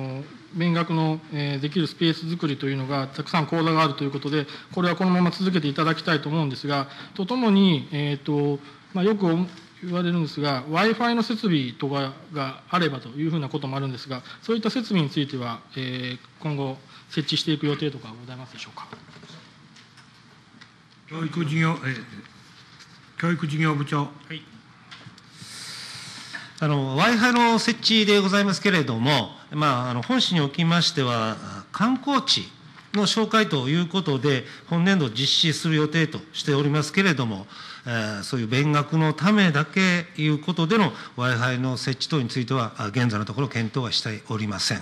勉学のできるスペース作りというのが、たくさん講座があるということで、これはこのまま続けていただきたいと思うんですが、とともに、よく言われるんですが、Wi-Fi の設備とかがあればというふうなこともあるんですが、そういった設備については、今後、設置していく予定とかございますでしょうか。 教育事業部長。 Wi-Fi の設置でございますけれども、本市におきましては、観光地の紹介ということで、本年度実施する予定としておりますけれども、そういう勉学のためだけいうことでの Wi-Fi の設置等については、現在のところ検討はしておりません。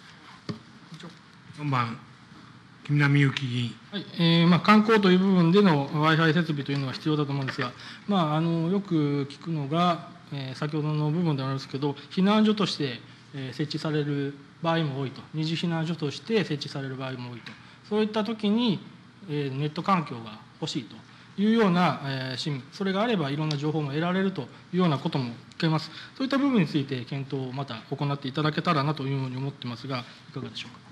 4番、木南祐樹議員。 はい、観光という部分での Wi-Fi 設備というのは必要だと思うんですが、よく聞くのが、先ほどの部分でありますけど、避難所として設置される場合も多いと、二次避難所として設置される場合も多いと、そういったときにネット環境が欲しいというような市民、それがあればいろんな情報も得られるというようなことも聞けます。そういった部分について検討をまた行っていただけたらなというふうに思ってますが、いかがでしょうか。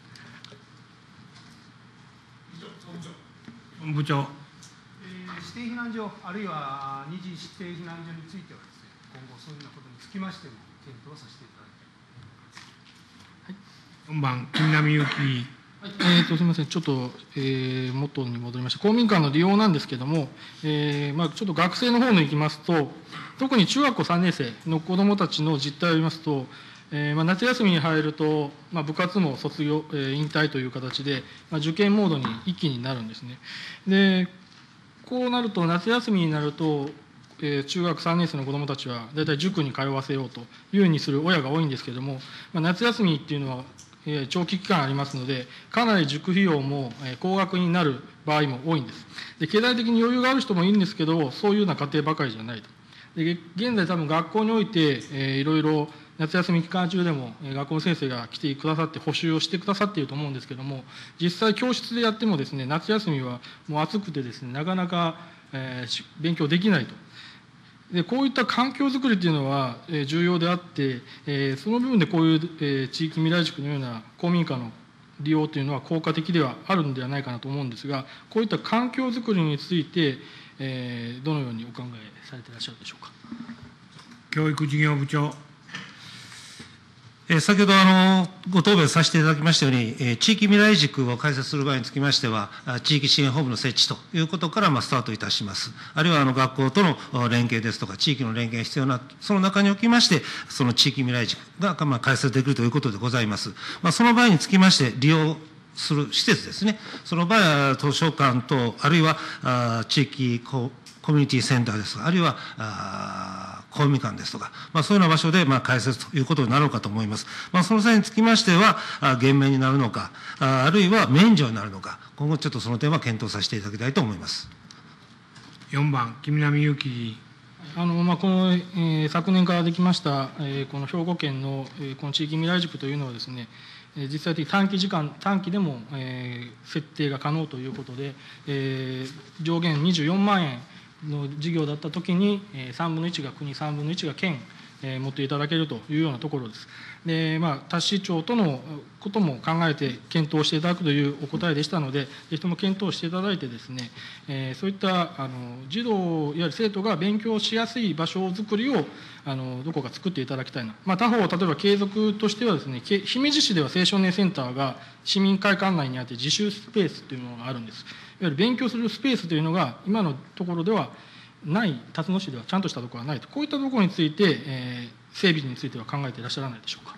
本部長。 指定避難所、あるいは二次指定避難所についてはですね、今後そういうようなことにつきましても検討させていただきたい。 4番、木南祐樹議員。 すみません、ちょっと、元に戻りました、公民館の利用なんですけれども、ちょっと学生の方に行きますと、特に中学校3年生の子どもたちの実態を言いますと、夏休みに入ると、部活も卒業、引退という形で、受験モードに一気になるんですね。で、こうなると、夏休みになると、中学3年生の子どもたちは、大体塾に通わせようというふうにする親が多いんですけれども、夏休みっていうのは、長期期間ありますので、かなり塾費用も高額になる場合も多いんです。で、経済的に余裕がある人もいるんですけど、そういうような家庭ばかりじゃないと。で、現在多分学校において、いろいろ夏休み期間中でも学校の先生が来てくださって補習をしてくださっていると思うんですけれども、実際教室でやってもですね、夏休みはもう暑くてですね、なかなか勉強できないと。で、こういった環境づくりというのは重要であって、その部分でこういう地域未来塾のような公民館の利用というのは効果的ではあるのではないかなと思うんですが、こういった環境づくりについて、どのようにお考えされていらっしゃるでしょうか。 教育事業部長。 先ほどご答弁させていただきましたように、地域未来塾を開設する場合につきましては、地域支援本部の設置ということからスタートいたします。あるいは学校との連携ですとか、地域の連携が必要な、その中におきまして、その地域未来塾が開設できるということでございます。その場合につきまして、利用する施設ですね、その場合は図書館等、あるいは地域コミュニティセンターですとか、あるいは公民館ですとか、そういうような場所で開設ということになろうかと思います。その際につきましては、減免になるのか、あるいは免除になるのか、今後ちょっとその点は検討させていただきたいと思います。 4番、木南祐樹議員。 この、昨年からできました、この兵庫県の、この地域未来塾というのはですね、実際的短期でも、設定が可能ということで、上限24万円の事業だったときに、3分の1が国、3分の1が県、持っていただけるというようなところです。で、他市町とのことも考えて検討していただくというお答えでしたので、ぜひとも検討していただいてですね、そういった児童、いわゆる生徒が勉強しやすい場所づくりをどこか作っていただきたいな。他方、例えば継続としてはですね、姫路市では青少年センターが市民会館内にあって自習スペースというものがあるんです。いわゆる勉強するスペースというのが今のところではない、辰野市ではちゃんとしたところはないと、こういったところについて、整備については考えていらっしゃらないでしょうか。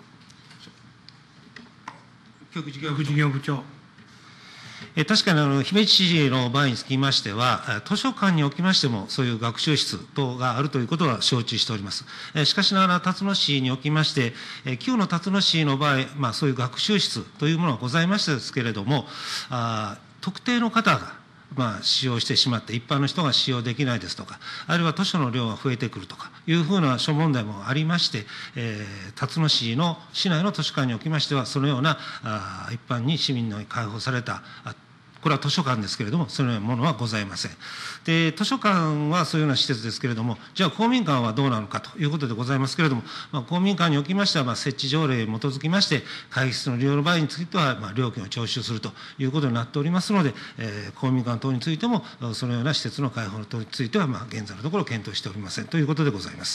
教育事業部長。 確かに姫路市の場合につきましては、図書館におきましても、そういう学習室等があるということは承知しております。しかしながら、辰野市におきまして、旧の辰野市の場合、そういう学習室というものがございましたですけれども、特定の方が、使用してしまって、一般の人が使用できないですとか、あるいは図書の量が増えてくるとかいうふうな諸問題もありまして、辰野市の市内の図書館におきましては、そのような一般に市民に開放されたこれは図書館ですけれども、そのようなものはございません。で、図書館はそういうような施設ですけれども、じゃあ公民館はどうなのかということでございますけれども、公民館におきましては、設置条例に基づきまして、会議室の利用の場合については、料金を徴収するということになっておりますので、公民館等についても、そのような施設の開放等については、現在のところ検討しておりませんということでございます。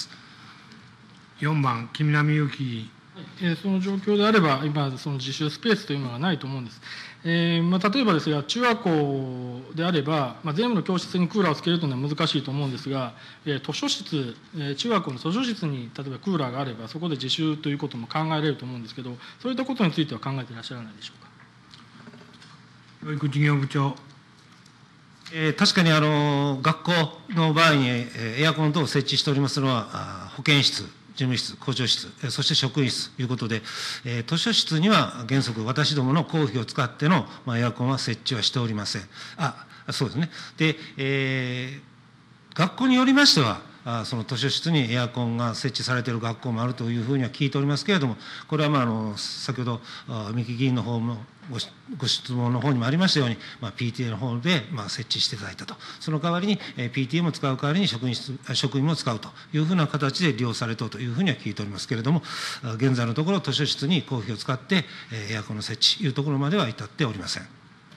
4番、君南祐樹議員。 その状況であれば、今、その自習スペースというのがないと思うんです。例えばですが、中学校であれば、全部の教室にクーラーをつけるというのは難しいと思うんですが、図書室、中学校の図書室に例えばクーラーがあれば、そこで自習ということも考えられると思うんですけど、そういったことについては考えていらっしゃらないでしょうか。 教育事業部長。 確かに学校の場合にエアコン等を設置しておりますのは、保健室、事務室、校長室、そして職員室ということで、図書室には原則、私どもの公費を使ってのエアコンは設置はしておりません。そうですね。で、学校によりましては、その図書室にエアコンが設置されている学校もあるというふうには聞いておりますけれども、これは先ほど、三木議員の方のご質問の方にもありましたように、PTA の方で設置していただいたと、その代わりに PTA も使う代わりに職員も使うというふうな形で利用されたというふうには聞いておりますけれども、現在のところ、図書室に公費を使ってエアコンの設置というところまでは至っておりません。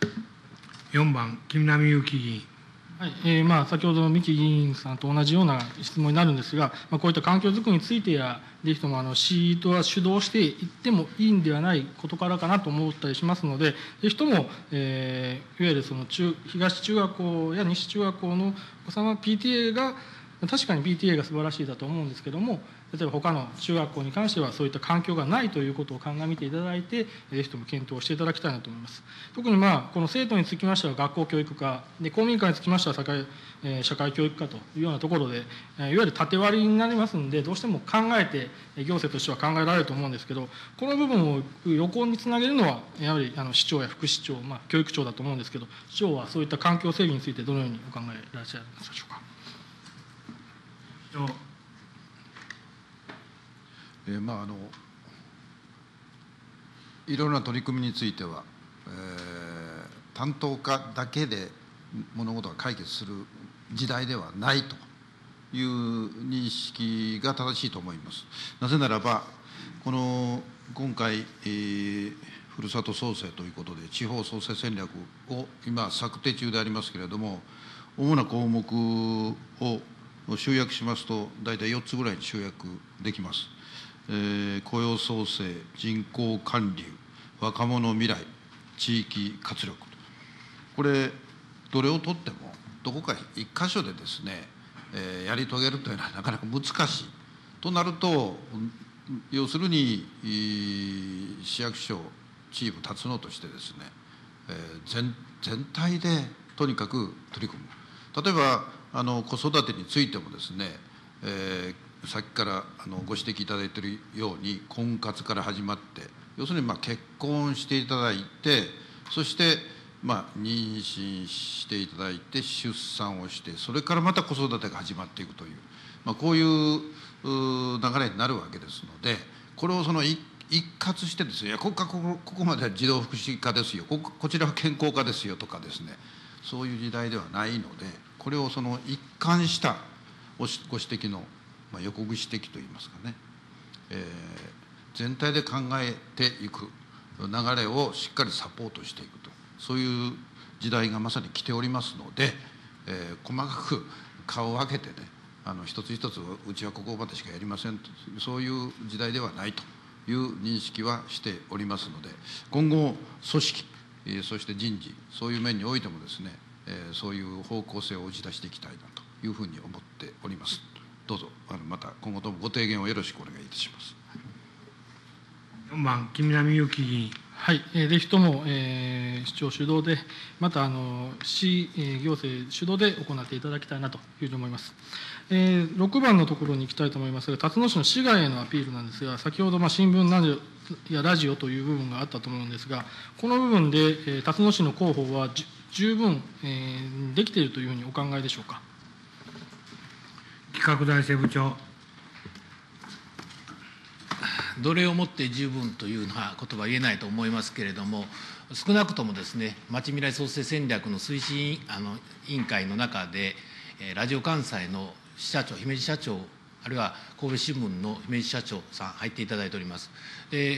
4番、君南祐樹議員。 はい、先ほどの三木議員さんと同じような質問になるんですが、こういった環境づくりについてや、ぜひとも市とは主導していってもいいんではないことからかなと思ったりしますので、ぜひとも、いわゆるその東中学校や西中学校のお子様は PTA が、確かに PTA が素晴らしいだと思うんですけれども、例えば他の中学校に関してはそういった環境がないということを鑑みていただいて、ぜひとも検討していただきたいなと思います。特にこの生徒につきましては学校教育課で、公民館につきましては社会教育課というようなところで、いわゆる縦割りになりますので、どうしても考えて、行政としては考えられると思うんですけど、この部分を横につなげるのは、やはり市長や副市長、教育長だと思うんですけど、市長はそういった環境整備について、どのようにお考えいらっしゃいますでしょうか。 いろいろな取り組みについては、担当課だけで物事が解決する時代ではないという認識が正しいと思います。なぜならば、今回、ふるさと創生ということで、地方創生戦略を今、策定中でありますけれども、主な項目を集約しますと、大体4つぐらいに集約できます。雇用創生、人口還流、若者未来、地域活力。これ、どれをとっても、どこか一箇所でですね、やり遂げるというのはなかなか難しい。となると、要するに、市役所、チーム立つのとしてですね、全体でとにかく取り組む。例えば、子育てについてもですね、さっきからご指摘いただいているように、婚活から始まって、要するに結婚していただいて、そして妊娠していただいて、出産をして、それからまた子育てが始まっていくという、こういう流れになるわけですので、これを一括してですね、いやここまでは児童福祉課ですよ、こちらは健康課ですよとかですね、そういう時代ではないので、これを一貫したご指摘の横串的といいますかね、全体で考えていく流れをしっかりサポートしていくと、そういう時代がまさに来ておりますので、細かく顔を分けてね、一つ一つうちはここまでしかやりませんと、そういう時代ではないという認識はしておりますので、今後組織、そして人事、そういう面においてもですね、そういう方向性を打ち出していきたいなというふうに思っております。どうぞまた今後ともご提言をよろしくお願いいたします。 4番、君南祐樹議員。 はい、ぜひとも、市長主導で、また市行政主導で行っていただきたいなというふうに思います。6番のところに行きたいと思いますが、辰野市の市外へのアピールなんですが、先ほど新聞やラジオという部分があったと思うんですが、この部分で辰野市の広報は十分できているというふうにお考えでしょうか。 企画大政部長。 どれをもって十分というのは言葉は言えないと思いますけれども、 少なくともですね、まちみらい創生戦略の推進委員会の中で、ラジオ関西の支社長、姫路社長、あるいは神戸新聞の姫路社長さん、入っていただいております。で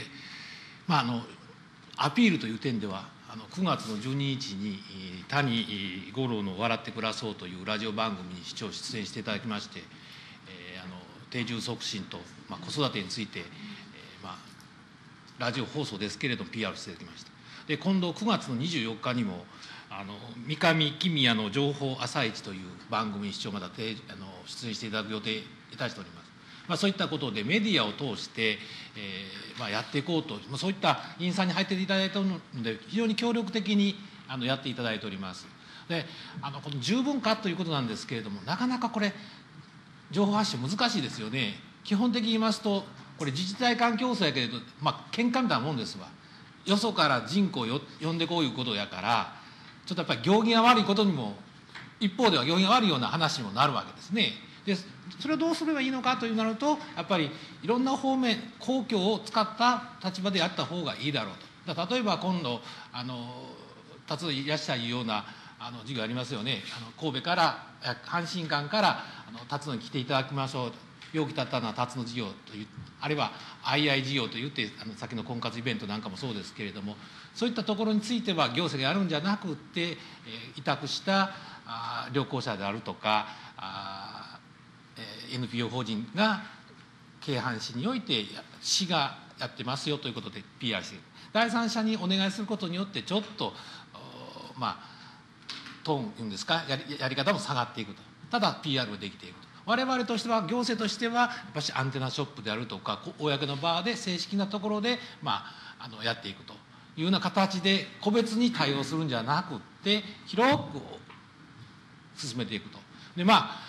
アピールという点では、9月の12日に谷五郎の笑って暮らそうというラジオ番組に市長出演していただきまして、定住促進と、子育てについて、ラジオ放送ですけれども PR していただきました。で今度9月の24日にも三上公也の情報朝市という番組に市長まだ出演していただく予定いたしております。そういったことでメディアを通して、やっていこうと、そういった委員さんに入っていただいたので、非常に協力的にやっていただいております。でこの十分かということなんですけれども、なかなかこれ、情報発信難しいですよね。基本的に言いますと、これ、自治体間競争やけれど、喧嘩みたいなもんですわ。よそから人口を呼んでこういうことやから、ちょっとやっぱり行儀が悪いことにも、一方では行儀が悪いような話にもなるわけですね。でそれをどうすればいいのかというなると、やっぱりいろんな方面、公共を使った立場でやった方がいいだろうと。例えば今度辰野いらっしゃるような授業ありますよね。神戸から阪神間から辰野に来ていただきましょうと。よく立ったのは辰野事業という、あるいは II 事業といって先の婚活イベントなんかもそうですけれども、そういったところについては行政がやるんじゃなくて、委託した旅行者であるとかNPO 法人が京阪市において市がやってますよということで PR している。第三者にお願いすることによってちょっとトーンいうんですか、やり方も下がっていくと。ただ PR ができていくと。我々としては、行政としてはやっぱりアンテナショップであるとか公の場で正式なところで、やっていくというような形で個別に対応するんじゃなくって広く進めていくと。で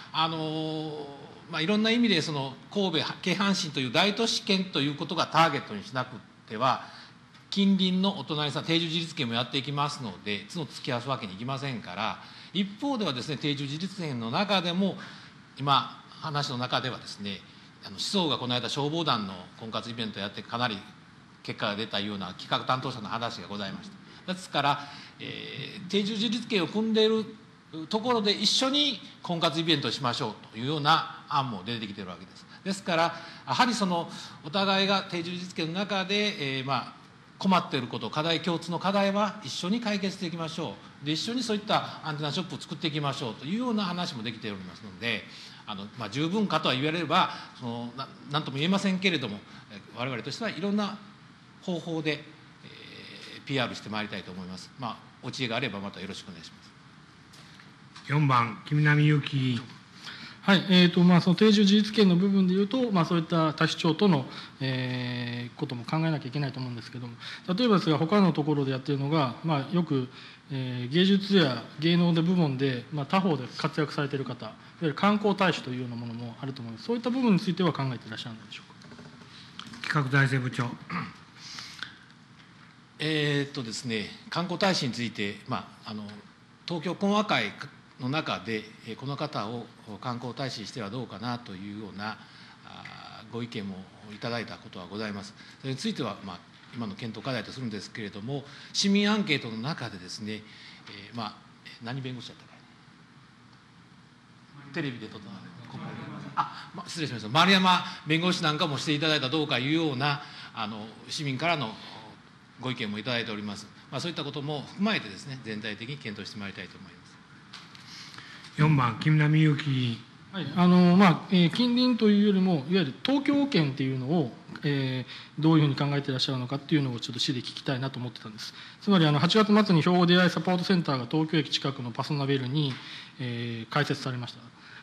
いろんな意味で神戸京阪神という大都市圏ということがターゲットにしなくては、近隣のお隣さん、定住自立権もやっていきますので、角突き合わすわけにいきませんから、一方ではですね、定住自立権の中でも今話の中ではですね、市長がこの間消防団の婚活イベントをやってかなり結果が出たような企画担当者の話がございました。ですから、定住自立権を組んでいるところで一緒に婚活イベントをしましょうというような案も出てきているわけです。ですからやはりお互いが定住自立権の中で、困っていること、共通の課題は一緒に解決していきましょう。で一緒にそういったアンテナショップを作っていきましょうというような話もできておりますので、十分かとは言われれば何とも言えませんけれども、我々としてはいろんな方法で、PR してまいりたいと思います。お知恵があればまたよろしくお願いします。 4番、君南祐樹議員。 はい、その定住自立権の部分でいうと、そういった多市町との、ことも考えなきゃいけないと思うんですけども、例えばですが、他のところでやっているのが、よく、芸術や芸能で部門で、他方で活躍されている方、いわゆる観光大使というようなものもあると思います。そういった部分については考えていらっしゃるのでしょうか。 企画財政部長。 ですね、観光大使について、東京講和会の中で、この方を観光大使にしてはどうかなというようなご意見もいただいたことはございます。それについては、今の検討課題とするんですけれども、市民アンケートの中でですね、何弁護士だったか、テレビで撮った失礼しました、丸山弁護士なんかもしていただいたらどうかいうような市民からのご意見もいただいております。そういったことも踏まえてですね、全体的に検討してまいりたいと思います。 4番、君南祐樹議員。 近隣というよりも、いわゆる東京圏っていうのを、どういうふうに考えていらっしゃるのかっていうのをちょっと市で聞きたいなと思ってたんです。つまり8月末に兵庫出会いサポートセンターが東京駅近くのパソナベルに、開設されました。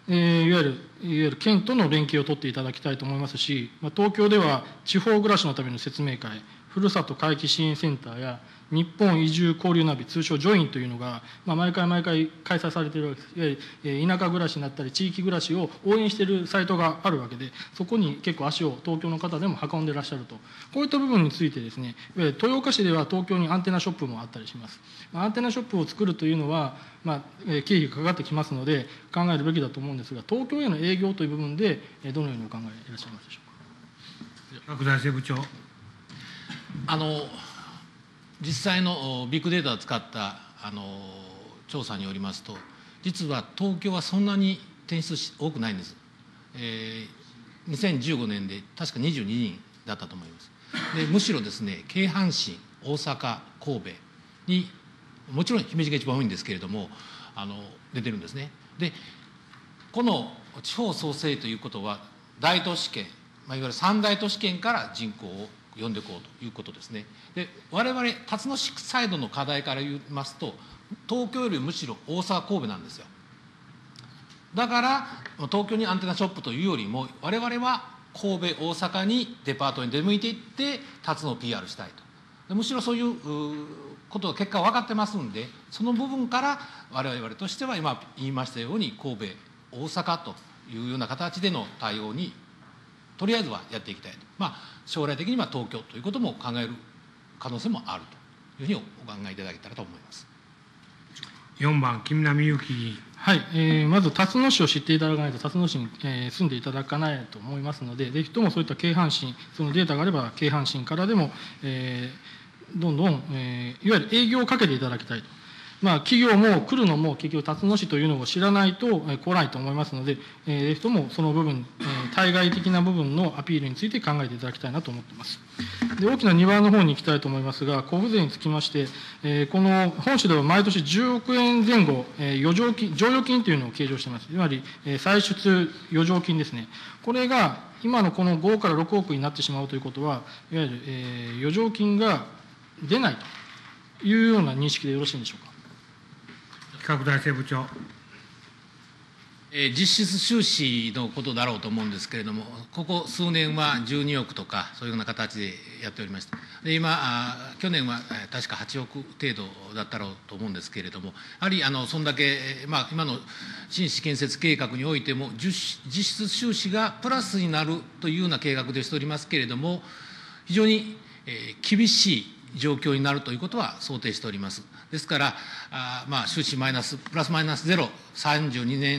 いわゆる県との連携を取っていただきたいと思いますし、東京では地方暮らしのための説明会、ふるさと回帰支援センターや日本移住交流ナビ、通称ジョインというのが、毎回開催されているわけです。いわゆる田舎暮らしになったり、地域暮らしを応援しているサイトがあるわけで、そこに結構足を東京の方でも運んでいらっしゃると。こういった部分についてですね、いわゆる豊岡市では東京にアンテナショップもあったりします。アンテナショップを作るというのは、経費がかかってきますので、考えるべきだと思うんですが、東京への営業という部分で、どのようにお考えいらっしゃいますでしょうか。 企画財政部長。 実際のビッグデータを使った調査によりますと、実は東京はそんなに転出多くないんです。2015年で確か22人だったと思います。でむしろですね、京阪神、大阪、神戸に、もちろん姫路が一番多いんですけれども、出てるんですね。で、この地方創生ということは、大都市圏、いわゆる三大都市圏から人口を呼んでいこうということですね。で、我々、辰野市サイドの課題から言いますと、東京よりむしろ大阪、神戸なんですよ。だから、東京にアンテナショップというよりも、我々は神戸、大阪にデパートに出向いていって、辰野を PR したいと。でむしろそういうことが結果分かってますんで、その部分から我々としては今言いましたように、神戸、大阪というような形での対応にとりあえずはやっていきたいと。将来的には東京ということも考える可能性もあるというふうにお考えいただけたらと思います。 4番、君南祐希議員。 はい、まず辰野市を知っていただかないと、辰野市に、住んでいただかないと思いますので、ぜひともそういった京阪神、そのデータがあれば、京阪神からでも、どんどん、いわゆる営業をかけていただきたいと。企業も来るのも結局、辰野市というのを知らないと来ないと思いますので、ぜひともその部分、対外的な部分のアピールについて考えていただきたいなと思っています。で、大きな2番の方に行きたいと思いますが、交付税につきまして、この本市では毎年10億円前後、剰余金というのを計上しています。いわゆる歳出余剰金ですね。これが今のこの5から6億になってしまうということは、いわゆる余剰金が出ないというような認識でよろしいんでしょうか。 企画大政部長。 実質収支のことだろうと思うんですけれども、ここ数年は12億とか、そういうような形でやっておりました。で今、去年は確か8億程度だったろうと思うんですけれども、やはりそんだけ、今の新市建設計画においても、実質収支がプラスになるというような計画でしておりますけれども、非常に厳しい状況になるということは想定しております。ですから、収支マイナス、プラスマイナスゼロ、32年、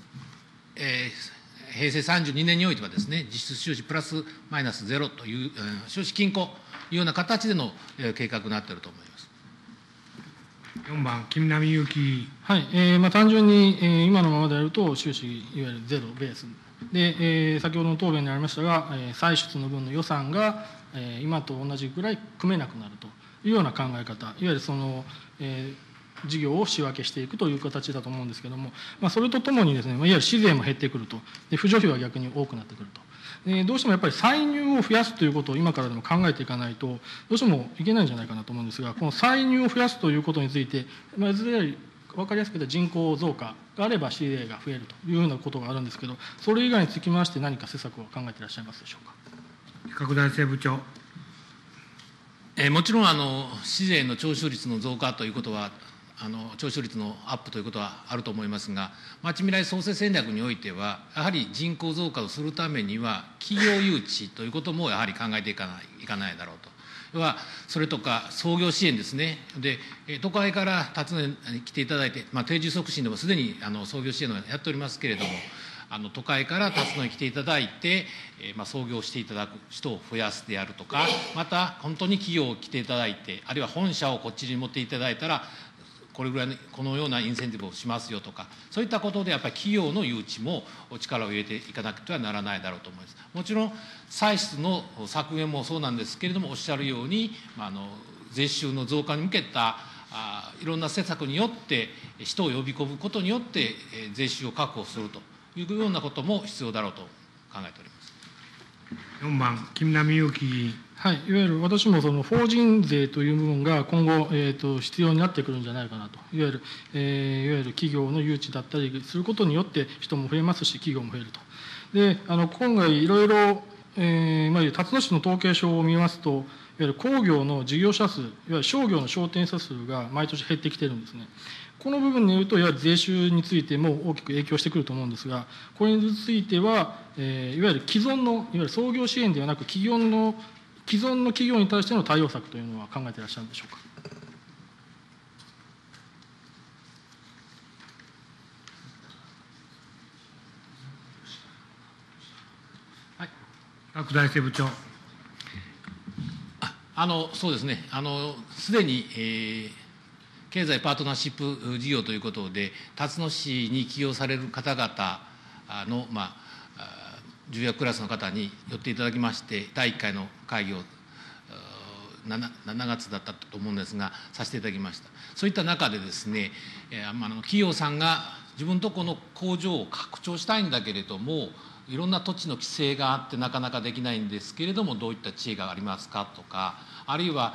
平成32年においてはですね、実質収支プラスマイナスゼロという、収支均衡というような形での計画になっていると思います。 4番、君南祐希議員。 はい、単純に、今のままでやると、収支、いわゆるゼロベースで、先ほどの答弁にありましたが、歳出の分の予算が、今と同じぐらい組めなくなるというような考え方、いわゆるその、事業を仕分けしていくという形だと思うんですけれども、それとともにですね、いわゆる市税も減ってくると、で扶助費は逆に多くなってくると。どうしてもやっぱり歳入を増やすということを今からでも考えていかないと、どうしてもいけないんじゃないかなと思うんですが、この歳入を増やすということについて、いずれ分かりやすく言った人口増加があれば、市税が増えるというようなことがあるんですけど、それ以外につきまして、何か施策を考えていらっしゃいますでしょうか。 企画大政部長。 もちろん市税の徴収率の増加ということは、徴収率のアップということはあると思いますが、まち未来創生戦略においては、やはり人口増加をするためには、企業誘致ということもやはり考えていかないだろうと。要はそれとか創業支援ですね。で、都会から辰野に来ていただいて、定住促進でもすでに創業支援をやっておりますけれども、都会から辰野に来ていただいて、創業していただく人を増やすであるとか、また本当に企業を来ていただいて、あるいは本社をこっちに持っていただいたら、これぐらいのこのようなインセンティブをしますよとか、そういったことでやっぱり企業の誘致も力を入れていかなくてはならないだろうと思います。もちろん歳出の削減もそうなんですけれども、おっしゃるように税収の増加に向けたいろんな施策によって人を呼び込むことによって税収を確保するというようなことも必要だろうと考えております。 4番、君南祐希議員。 はい、いわゆる私もその法人税という部分が今後、必要になってくるんじゃないかなと、いわゆる企業の誘致だったりすることによって、人も増えますし、企業も増えると。で、今回、いろいろ、辰野市の統計書を見ますと、いわゆる工業の事業者数、いわゆる商業の商店者数が毎年減ってきてるんですね。この部分でいうと、いわゆる税収についても大きく影響してくると思うんですが、これについては、いわゆる既存の、いわゆる創業支援ではなく、既存の企業に対しての対応策というのは考えていらっしゃるんでしょうか。 企画大政部長。 そうですね、すでに、経済パートナーシップ事業ということで、辰野市に起用される方々の、重役クラスの方に寄っていただきまして、第1回の会議を7月だったと思うんですが、させていただきました。そういった中でですね、企業さんが自分とこの工場を拡張したいんだけれども、いろんな土地の規制があってなかなかできないんですけれども、どういった知恵がありますかとか、あるいは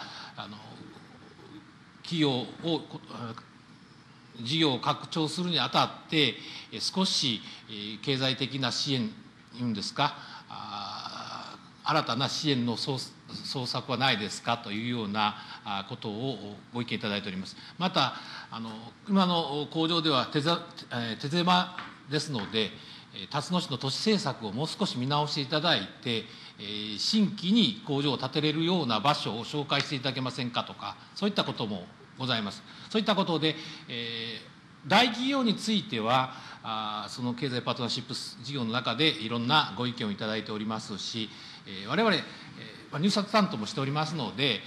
企業を事業を拡張するにあたって少し経済的な支援いうんですか、新たな支援の創作はないですかというようなことをご意見いただいております。また今の工場では手狭ですので、辰野市の都市政策をもう少し見直していただいて、新規に工場を建てれるような場所を紹介していただけませんかとか、そういったこともございます。そういったことで、大企業についてはその経済パートナーシップ事業の中でいろんなご意見をいただいておりますし、我々入札担当もしておりますので、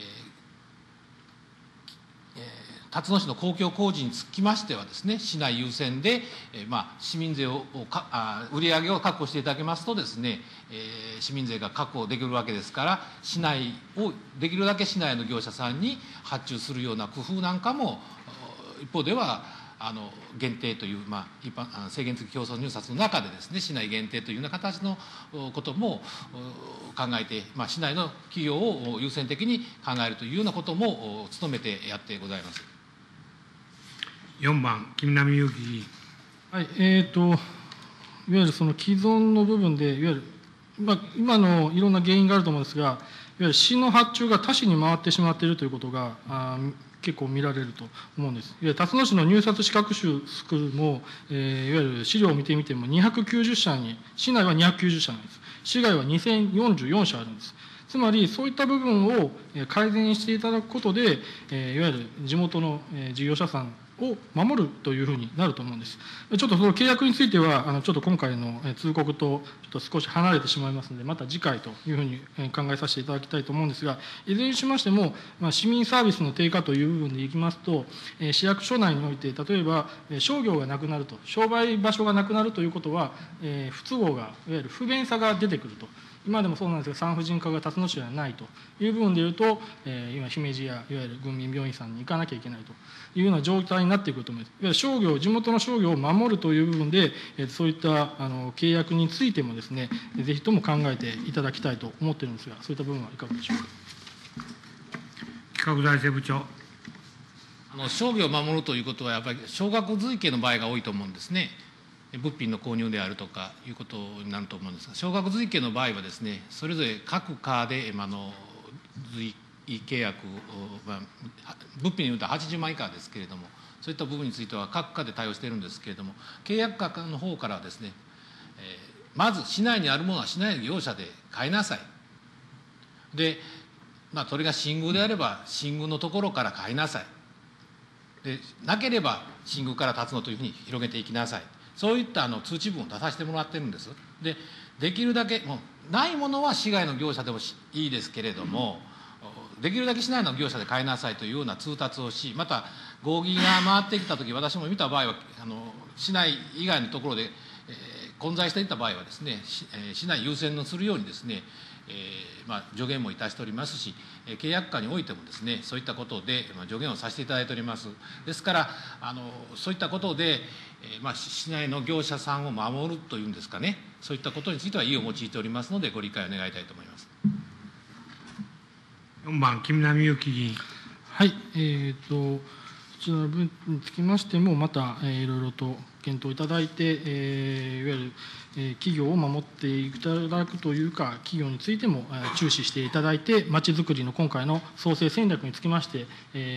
辰野市の公共工事につきましてはですね、市内優先で、市民税を売り上げを確保していただけますとですね、市民税が確保できるわけですから、市内をできるだけ市内の業者さんに発注するような工夫なんかも一方では限定という、一般制限付き競争入札の中でですね、市内限定というような形のことも考えて、市内の企業を優先的に考えるというようなことも努めてやってございます。 4番、君南祐樹議員。 はい、いわゆるその既存の部分で、いわゆる、今のいろんな原因があると思うんですが、いわゆる市の発注が他市に回ってしまっているということが結構見られると思うんです。いわゆる辰野市の入札資格数も、いわゆる資料を見てみても290社に、市内は290社なんです。市外は2044社あるんです。つまり、そういった部分を改善していただくことで、いわゆる地元の事業者さんを守るというふうになると思うんです。ちょっとその契約については、ちょっと今回の通告とちょっと少し離れてしまいますので、また次回というふうに考えさせていただきたいと思うんですが、いずれにしましても、市民サービスの低下という部分でいきますと、市役所内において、例えば商業がなくなると、商売場所がなくなるということは、不都合が、いわゆる不便さが出てくると。今でもそうなんですが、産婦人科が辰野市ではないという部分でいうと、今、姫路やいわゆる軍民病院さんに行かなきゃいけないというような状態になってくると思います。いわゆる商業、地元の商業を守るという部分で、そういった契約についてもですね、ぜひとも考えていただきたいと思っているんですが、そういった部分はいかがでしょうか。 企画財政部長。 商業を守るということは、やっぱり少額随形の場合が多いと思うんですね。物品の購入であるとかいうことになると思うんですが、少額随形の場合はですね、それぞれ各課で随契約を、物品によっては80万以下ですけれども、そういった部分については各課で対応しているんですけれども、契約課の方からはですね、まず市内にあるものは市内の業者で買いなさい。で、それが新宮であれば新宮のところから買いなさい。で、なければ新宮から辰野というふうに広げていきなさい。そういった通知文を出させてもらってるんです。できるだけ、もうないものは市外の業者でもいいですけれども、できるだけ市内の業者で買いなさいというような通達をし、また合議が回ってきたとき、私も見た場合は、市内以外のところで、混在していた場合はですね、市内優先のするようにですね、助言もいたしておりますし、契約課においてもですね、そういったことで助言をさせていただいております。ですからそういったことで、市内の業者さんを守るというんですかね、そういったことについては意を用いておりますので、ご理解を願いたいと思います。 4番、君南祐樹議員。 はい、こちらの分につきましても、またいろいろと検討いただいて、いわゆる企業を守っていただくというか、企業についても注視していただいて、まちづくりの今回の創生戦略につきまして、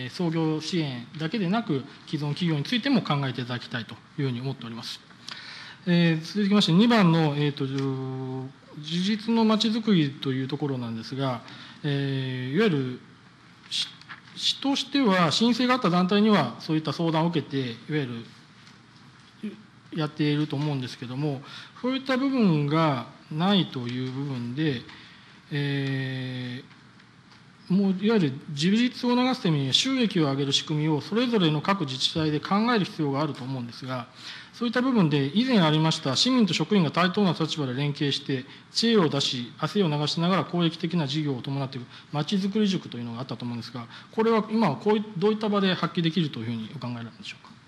創業支援だけでなく、既存企業についても考えていただきたいというふうに思っております。続きまして、2番の、事実のまちづくりというところなんですが、いわゆる市としては、申請があった団体には、そういった相談を受けて、いわゆるやっていると思うんですけれども、そういった部分がないという部分で、 もういわゆる自立を促すためには収益を上げる仕組みをそれぞれの各自治体で考える必要があると思うんですが、そういった部分で以前ありました市民と職員が対等な立場で連携して知恵を出し汗を流しながら公益的な事業を伴っているまちづくり塾というのがあったと思うんですが、これは今はどういった場で発揮できるというふうにお考えなんでしょうか。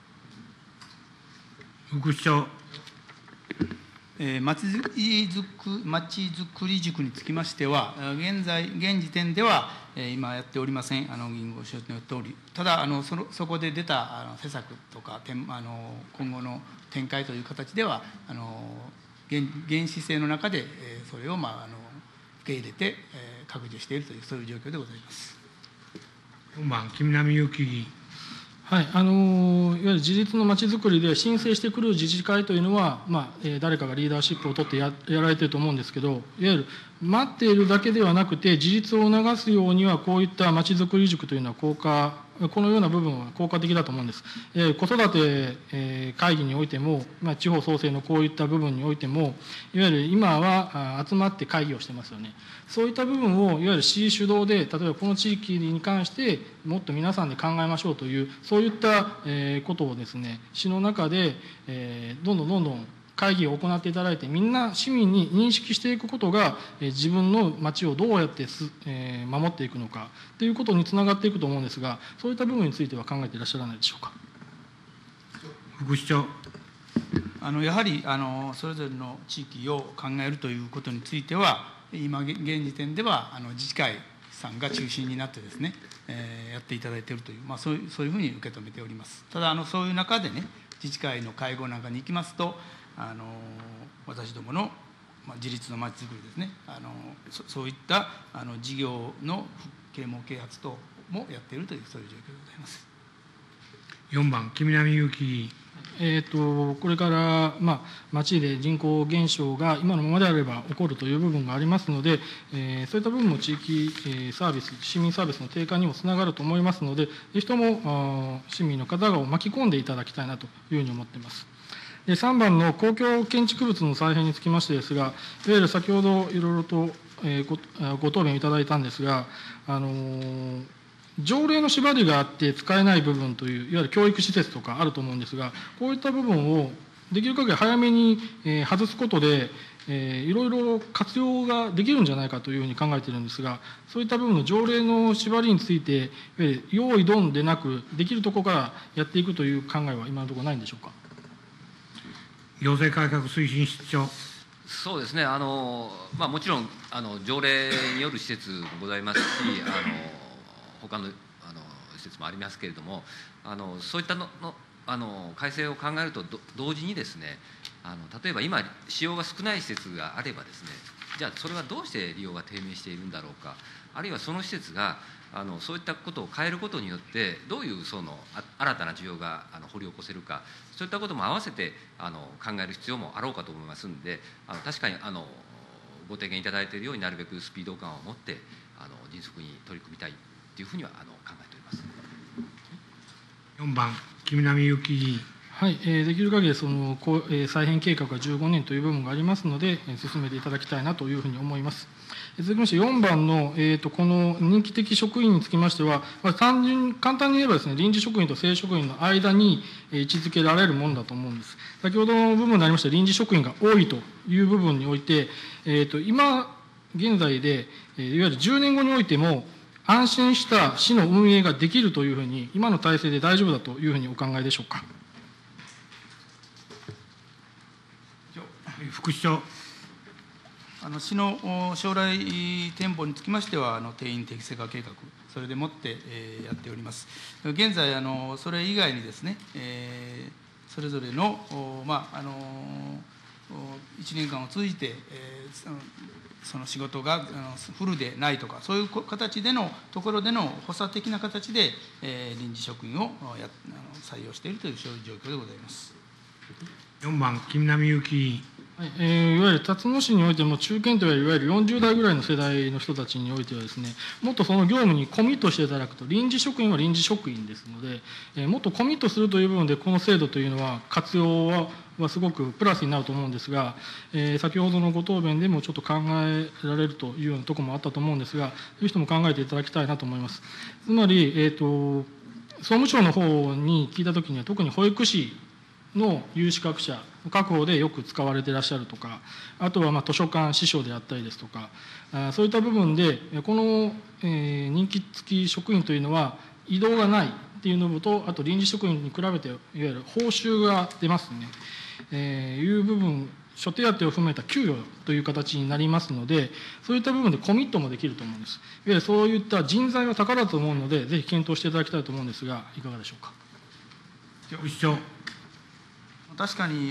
副市長。 まちづくり塾につきましては、現時点では、今やっておりません、議員ご承知のとおり、ただそこで出た施策とか、今後の展開という形では、原始制の中で、それを、受け入れて、拡充しているという、そういう状況でございます。 4番、木南祐樹議員。 はい、いわゆる自立のまちづくりで申請してくる自治会というのは、誰かがリーダーシップを取ってやられていると思うんですけど、いわゆる待っているだけではなくて、自立を促すようには、こういったまちづくり塾というのはこのような部分は効果的だと思うんです。子育て会議においても、地方創生のこういった部分においても、いわゆる今は集まって会議をしてますよね。そういった部分をいわゆる市主導で、例えばこの地域に関してもっと皆さんで考えましょうという、そういったことをですね、市の中でどんどん会議を行っていただいて、みんな市民に認識していくことが、自分の町をどうやって守っていくのかということにつながっていくと思うんですが、そういった部分については考えていらっしゃらないでしょうか。 副市長。 やはりそれぞれの地域を考えるということについては、今現時点では自治会さんが中心になってですね、やっていただいているという、そういうふうに受け止めております。ただそういう中でね、自治会の会合なんかに行きますと、私どもの自立のまちづくりですね、そういった事業の啓蒙啓発等もやっているという、そういう状況でございます。 4番、木南祐樹議員。 これから町で人口減少が今のままであれば起こるという部分がありますので、そういった部分も地域サービス、市民サービスの低下にもつながると思いますので、ぜひとも市民の方を巻き込んでいただきたいなというふうに思っています。で3番の公共建築物の再編につきましてですが、いわゆる先ほどいろいろとご答弁いただいたんですが、条例の縛りがあって使えない部分という、いわゆる教育施設とかあると思うんですが、こういった部分をできる限り早めに外すことで、いろいろ活用ができるんじゃないかというふうに考えているんですが、そういった部分の条例の縛りについて、用意ドンでなく、できるところからやっていくという考えは今のところないんでしょうか。 行政改革推進室長。 そうですね、もちろん条例による施設もございますし、他の施設もありますけれども、そういった改正を考えると同時にですね、例えば今使用が少ない施設があればですね、じゃあそれはどうして利用が低迷しているんだろうか、あるいはその施設がそういったことを変えることによってどういう新たな需要が掘り起こせるか、そういったことも合わせて考える必要もあろうかと思いますので、確かにご提言いただいているようになるべくスピード感を持って迅速に取り組みたいというふうには考えております。 4番、木南祐樹議員。 はい、できる限り再編計画が15年という部分がありますので、進めていただきたいなというふうに思います。続きまして4番の、この任期的職員につきましては、簡単に言えばですね、臨時職員と正職員の間に位置づけられるものだと思うんです。先ほどの部分でありました臨時職員が多いという部分において、今現在で、いわゆる10年後においても、安心した市の運営ができるというふうに、今の体制で大丈夫だというふうにお考えでしょうか。 副市長。 市の将来展望につきましては、定員適正化計画、それでもってやっております。現在、それ以外にですね、それぞれの、1年間を通じて、その仕事がフルでないとか、そういう形でのところでの補佐的な形で、臨時職員を採用しているという、そういう状況でございます。 4番、木南祐樹議員。 いわゆる辰野市においても、中堅といういわゆる40代ぐらいの世代の人たちにおいてはですね、もっとその業務にコミットしていただくと、臨時職員は臨時職員ですので、もっとコミットするという部分で、この制度というのは、活用はすごくプラスになると思うんですが、先ほどのご答弁でもちょっと考えられるというようなところもあったと思うんですが、そういう人も考えていただきたいなと思います。つまり、総務省の方に聞いたときには、特に保育士の有資格者確保でよく使われていらっしゃるとか、あとは図書館司書であったりですとか、そういった部分で、この任期付き職員というのは、異動がないっていうのと、あと臨時職員に比べて、いわゆる報酬が出ますね、いう部分、諸手当を含めた給与という形になりますので、そういった部分でコミットもできると思うんです。いわゆるそういった人材は宝だと思うので、ぜひ検討していただきたいと思うんですが、いかがでしょうか。 局長。 確かに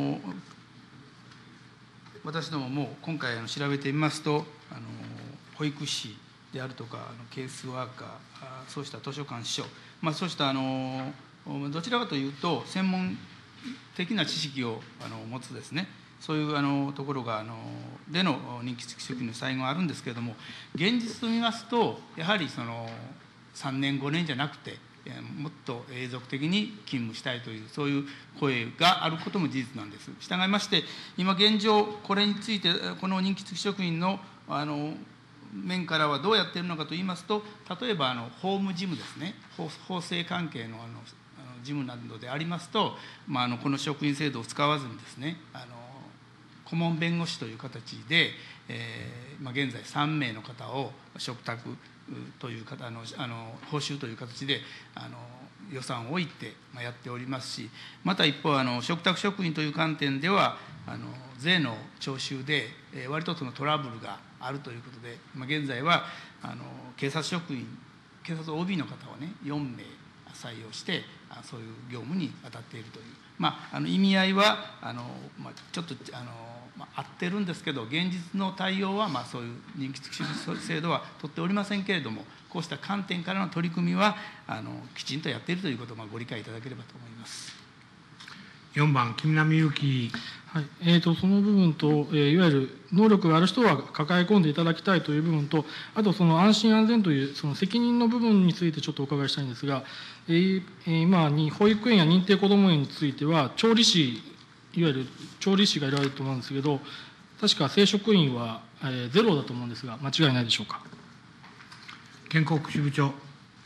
私どもも今回調べてみますと、保育士であるとかケースワーカー、そうした図書館司書、そうしたどちらかというと専門的な知識を持つですね、そういうところがでの任期付き職員の採用があるんですけれども、現実を見ますと、やはり3年5年じゃなくて、もっと永続的に勤務したいという、そういう声があることも事実なんです。したがいまして、今現状、これについて、この任期付き職員の面からはどうやっているのかといいますと、例えば法務事務ですね、法制関係の事務などでありますと、この職員制度を使わずにですね、顧問弁護士という形で、現在3名の方を嘱託という方報酬という形で予算を置いてやっておりますし、また一方嘱託職員という観点では税の徴収で割とそのトラブルがあるということで、現在は警察職員、警察 OB の方をね4名採用してそういう業務に当たっているという、意味合いはちょっと合ってるんですけど、現実の対応はそういう任期付き制度は取っておりませんけれども、こうした観点からの取り組みはきちんとやっているということをご理解いただければと思います。 4番、木南祐樹。 はい、その部分と、いわゆる能力がある人は抱え込んでいただきたいという部分と、あとその安心安全というその責任の部分についてちょっとお伺いしたいんですが、今に保育園や認定こども園については、調理師、いわゆる調理師がいられると思うんですけど、確か正職員はゼロだと思うんですが、間違いないでしょうか。 健康福祉部長。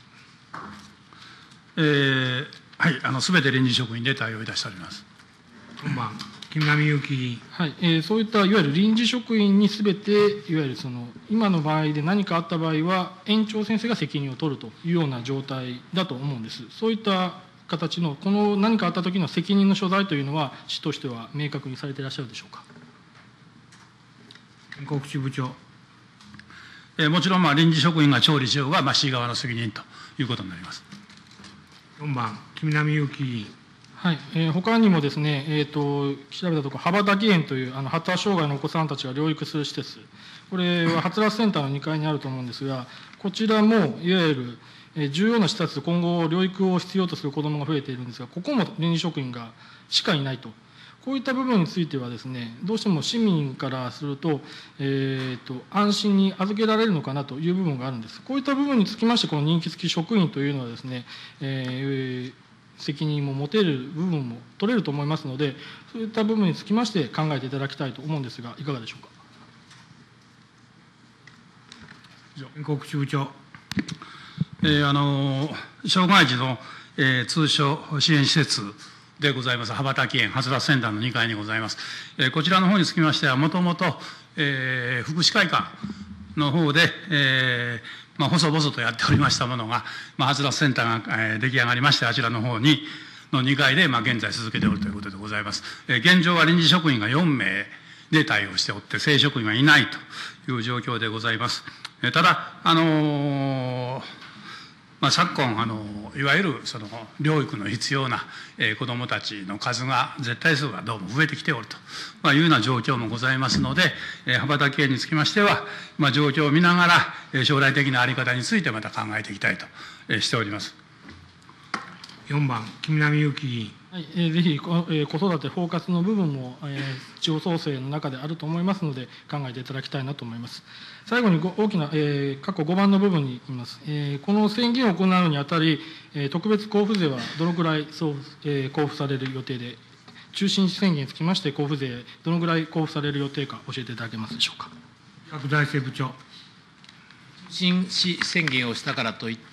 はい、すべて臨時職員で対応いたしております。 4番、木南祐樹議員。 はい、そういったいわゆる臨時職員にすべて、いわゆる今の場合で何かあった場合は、園長先生が責任を取るというような状態だと思うんです。そういった形の、この何かあったときの責任の所在というのは、市としては明確にされていらっしゃるでしょうか。 健康福祉部長。 もちろん臨時職員が調理しようが市側の責任ということになります。 4番、木南祐樹議員。 はい、他にもですね、調べたところ、羽ばたき園という発達障害のお子さんたちが療育する施設、これは発達センターの2階にあると思うんですが、こちらもいわゆる重要な施設で今後、療育を必要とする子どもが増えているんですが、ここも臨時職員がしかいないと。こういった部分についてはですね、どうしても市民からすると、安心に預けられるのかなという部分があるんです。こういった部分につきまして、この任期付き職員というのはですね、責任も持てる部分も取れると思いますので、そういった部分につきまして考えていただきたいと思うんですが、いかがでしょうか。 健康福祉部長。 障害児の、通所支援施設でございます羽ばたき園発達センターの2階にございます。こちらの方につきましては、もともと福祉会館の方で、細々とやっておりましたものが、発達センターが出来上がりまして、あちらの方の2階で現在続けておるということでございます。現状は臨時職員が4名で対応しておって、正職員がいないという状況でございます。ただ、昨今いわゆる療育の必要な子どもたちの数が絶対数がどうも増えてきておるというような状況もございますので、羽ばたき園につきましては、状況を見ながら将来的な在り方についてまた考えていきたいとしております。 4番、木南祐樹議員。 はい、ぜひ子育て包括の部分も、地方創生の中であると思いますので、考えていただきたいなと思います。最後に大きな、過去5番の部分に言います。この宣言を行うにあたり、特別交付税はどのくらい交付される予定で、中心市宣言につきまして、交付税、どのくらい交付される予定か、教えていただけますでしょうか。 企画財政部長。 中心市宣言をしたからといって、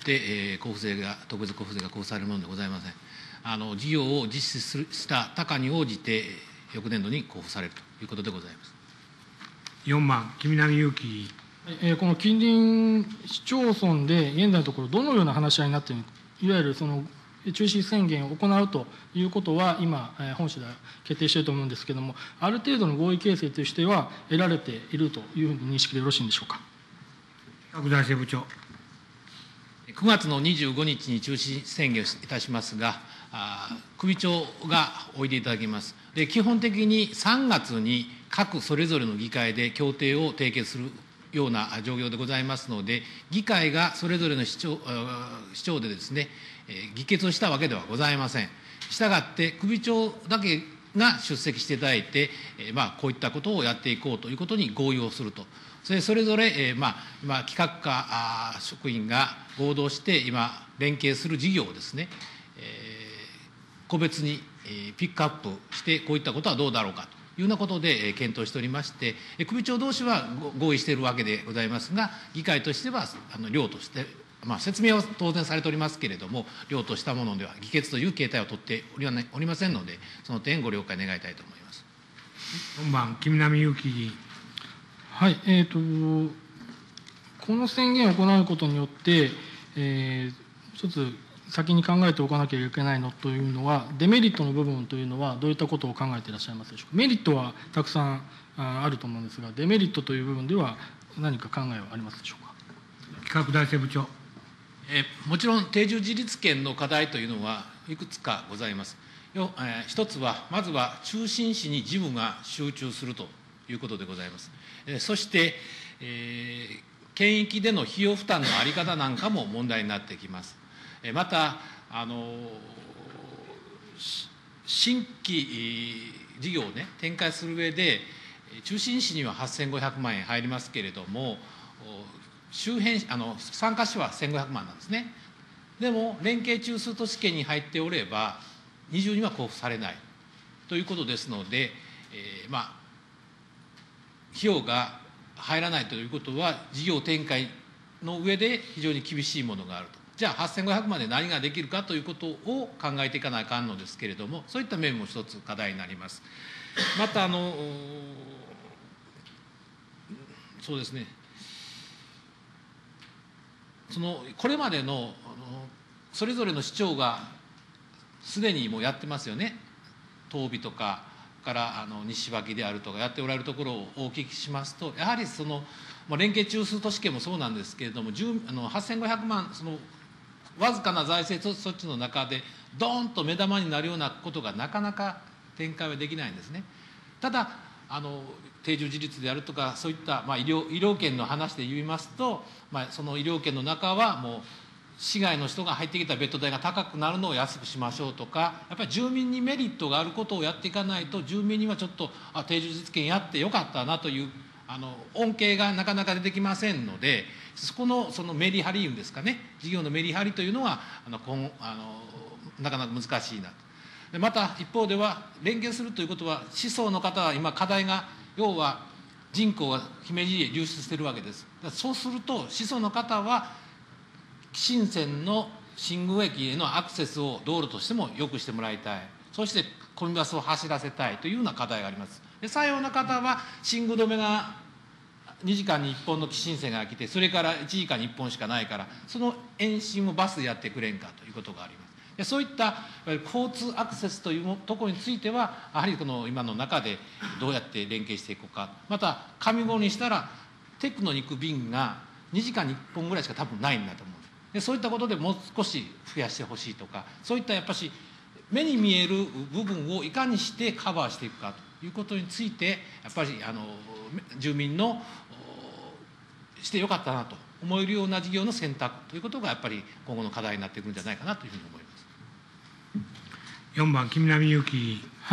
交付税が、特別交付税が交付されるものでございません。事業を実施した高に応じて、翌年度に交付されるということでございます。 4番、木南祐樹議員。 この近隣市町村で、現在のところ、どのような話し合いになっているのか、いわゆるその中止宣言を行うということは、今、本市では決定していると思うんですけれども、ある程度の合意形成としては得られているというふうに認識でよろしいんでしょうか。 企画財政部長。 9月の25日に中止宣言をいたしますが、首長がおいでいただきます。で、基本的に3月に各それぞれの議会で協定を締結するような状況でございますので、議会がそれぞれの市長でですね、議決をしたわけではございません。したがって、首長だけが出席していただいて、こういったことをやっていこうということに合意をすると。それぞれ、企画課職員が合同して、今、連携する事業をですね、個別にピックアップして、こういったことはどうだろうかというようなことで検討しておりまして、首長同士は合意しているわけでございますが、議会としては量として、説明は当然されておりますけれども、量としたものでは議決という形態を取っておりませんので、その点、ご了解願いたいと思います。 4番、木南祐樹議員。 はい、この宣言を行うことによって、一つ先に考えておかなきゃいけないのというのは、デメリットの部分というのは、どういったことを考えていらっしゃいますでしょうか。メリットはたくさんあると思うんですが、デメリットという部分では、何か考えはありますでしょうか。 企画財政部長。 もちろん定住自立権の課題というのはいくつかございます。一つは、まずは中心市に事務が集中するということでございます。そして、県域での費用負担の在り方なんかも問題になってきます。また、新規事業をね、展開する上で、中心市には8500万円入りますけれども、周辺、参加市は1500万なんですね。でも、連携中枢都市圏に入っておれば、二重には交付されないということですので、費用が入らないということは、事業展開の上で非常に厳しいものがあると。じゃあ、8500万で何ができるかということを考えていかないかんのですけれども、そういった面も一つ課題になります。また、そうですね、これまでのそれぞれの市長がすでにもうやってますよね。東美とかから西脇であるとかやっておられるところをお聞きしますと、やはり連携中枢都市圏もそうなんですけれども、8500万、わずかな財政措置の中で、ドーンと目玉になるようなことがなかなか展開はできないんですね。ただ、定住自立であるとか、そういった、医療圏の話で言いますと、その医療圏の中は、もう、市外の人が入ってきたベッド代が高くなるのを安くしましょうとか、やっぱり住民にメリットがあることをやっていかないと、住民にはちょっと、定住自立権やってよかったなという、恩恵がなかなか出てきませんので、そこのメリハリですかね、事業のメリハリというのは、なかなか難しいなと。でまた一方では、連携するということは、市層の方は今、課題が、要は人口が姫路へ流出しているわけです。そうすると、市層の方は、新線の新宮駅へのアクセスを道路としても良くしてもらいたい、そしてコミバスを走らせたいというような課題があります。で、さような方は、新宮止めが2時間に1本の新線が来て、それから1時間に1本しかないから、その延伸をバスでやってくれんかということがあります。でそういった交通アクセスというところについては、やはり今の中でどうやって連携していこうか、また、上郷にしたら、テクノに行く便が2時間に1本ぐらいしか多分ないんだと思う。でそういったことでもう少し増やしてほしいとか、そういったやっぱし目に見える部分をいかにしてカバーしていくかということについて、やっぱり住民のしてよかったなと思えるような事業の選択ということが、やっぱり今後の課題になっていくんじゃないかなというふうに思います。 4番、木南祐樹議員。 はい、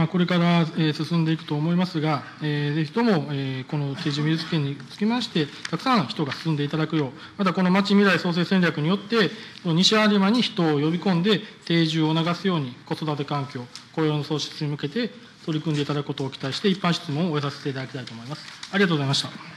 これから、進んでいくと思いますが、ぜひとも、この定住水付権につきまして、たくさん人が進んでいただくよう、またこの町未来創生戦略によって、西有馬に人を呼び込んで、定住を促すように、子育て環境、雇用の創出に向けて取り組んでいただくことを期待して、一般質問を終えさせていただきたいと思います。ありがとうございました。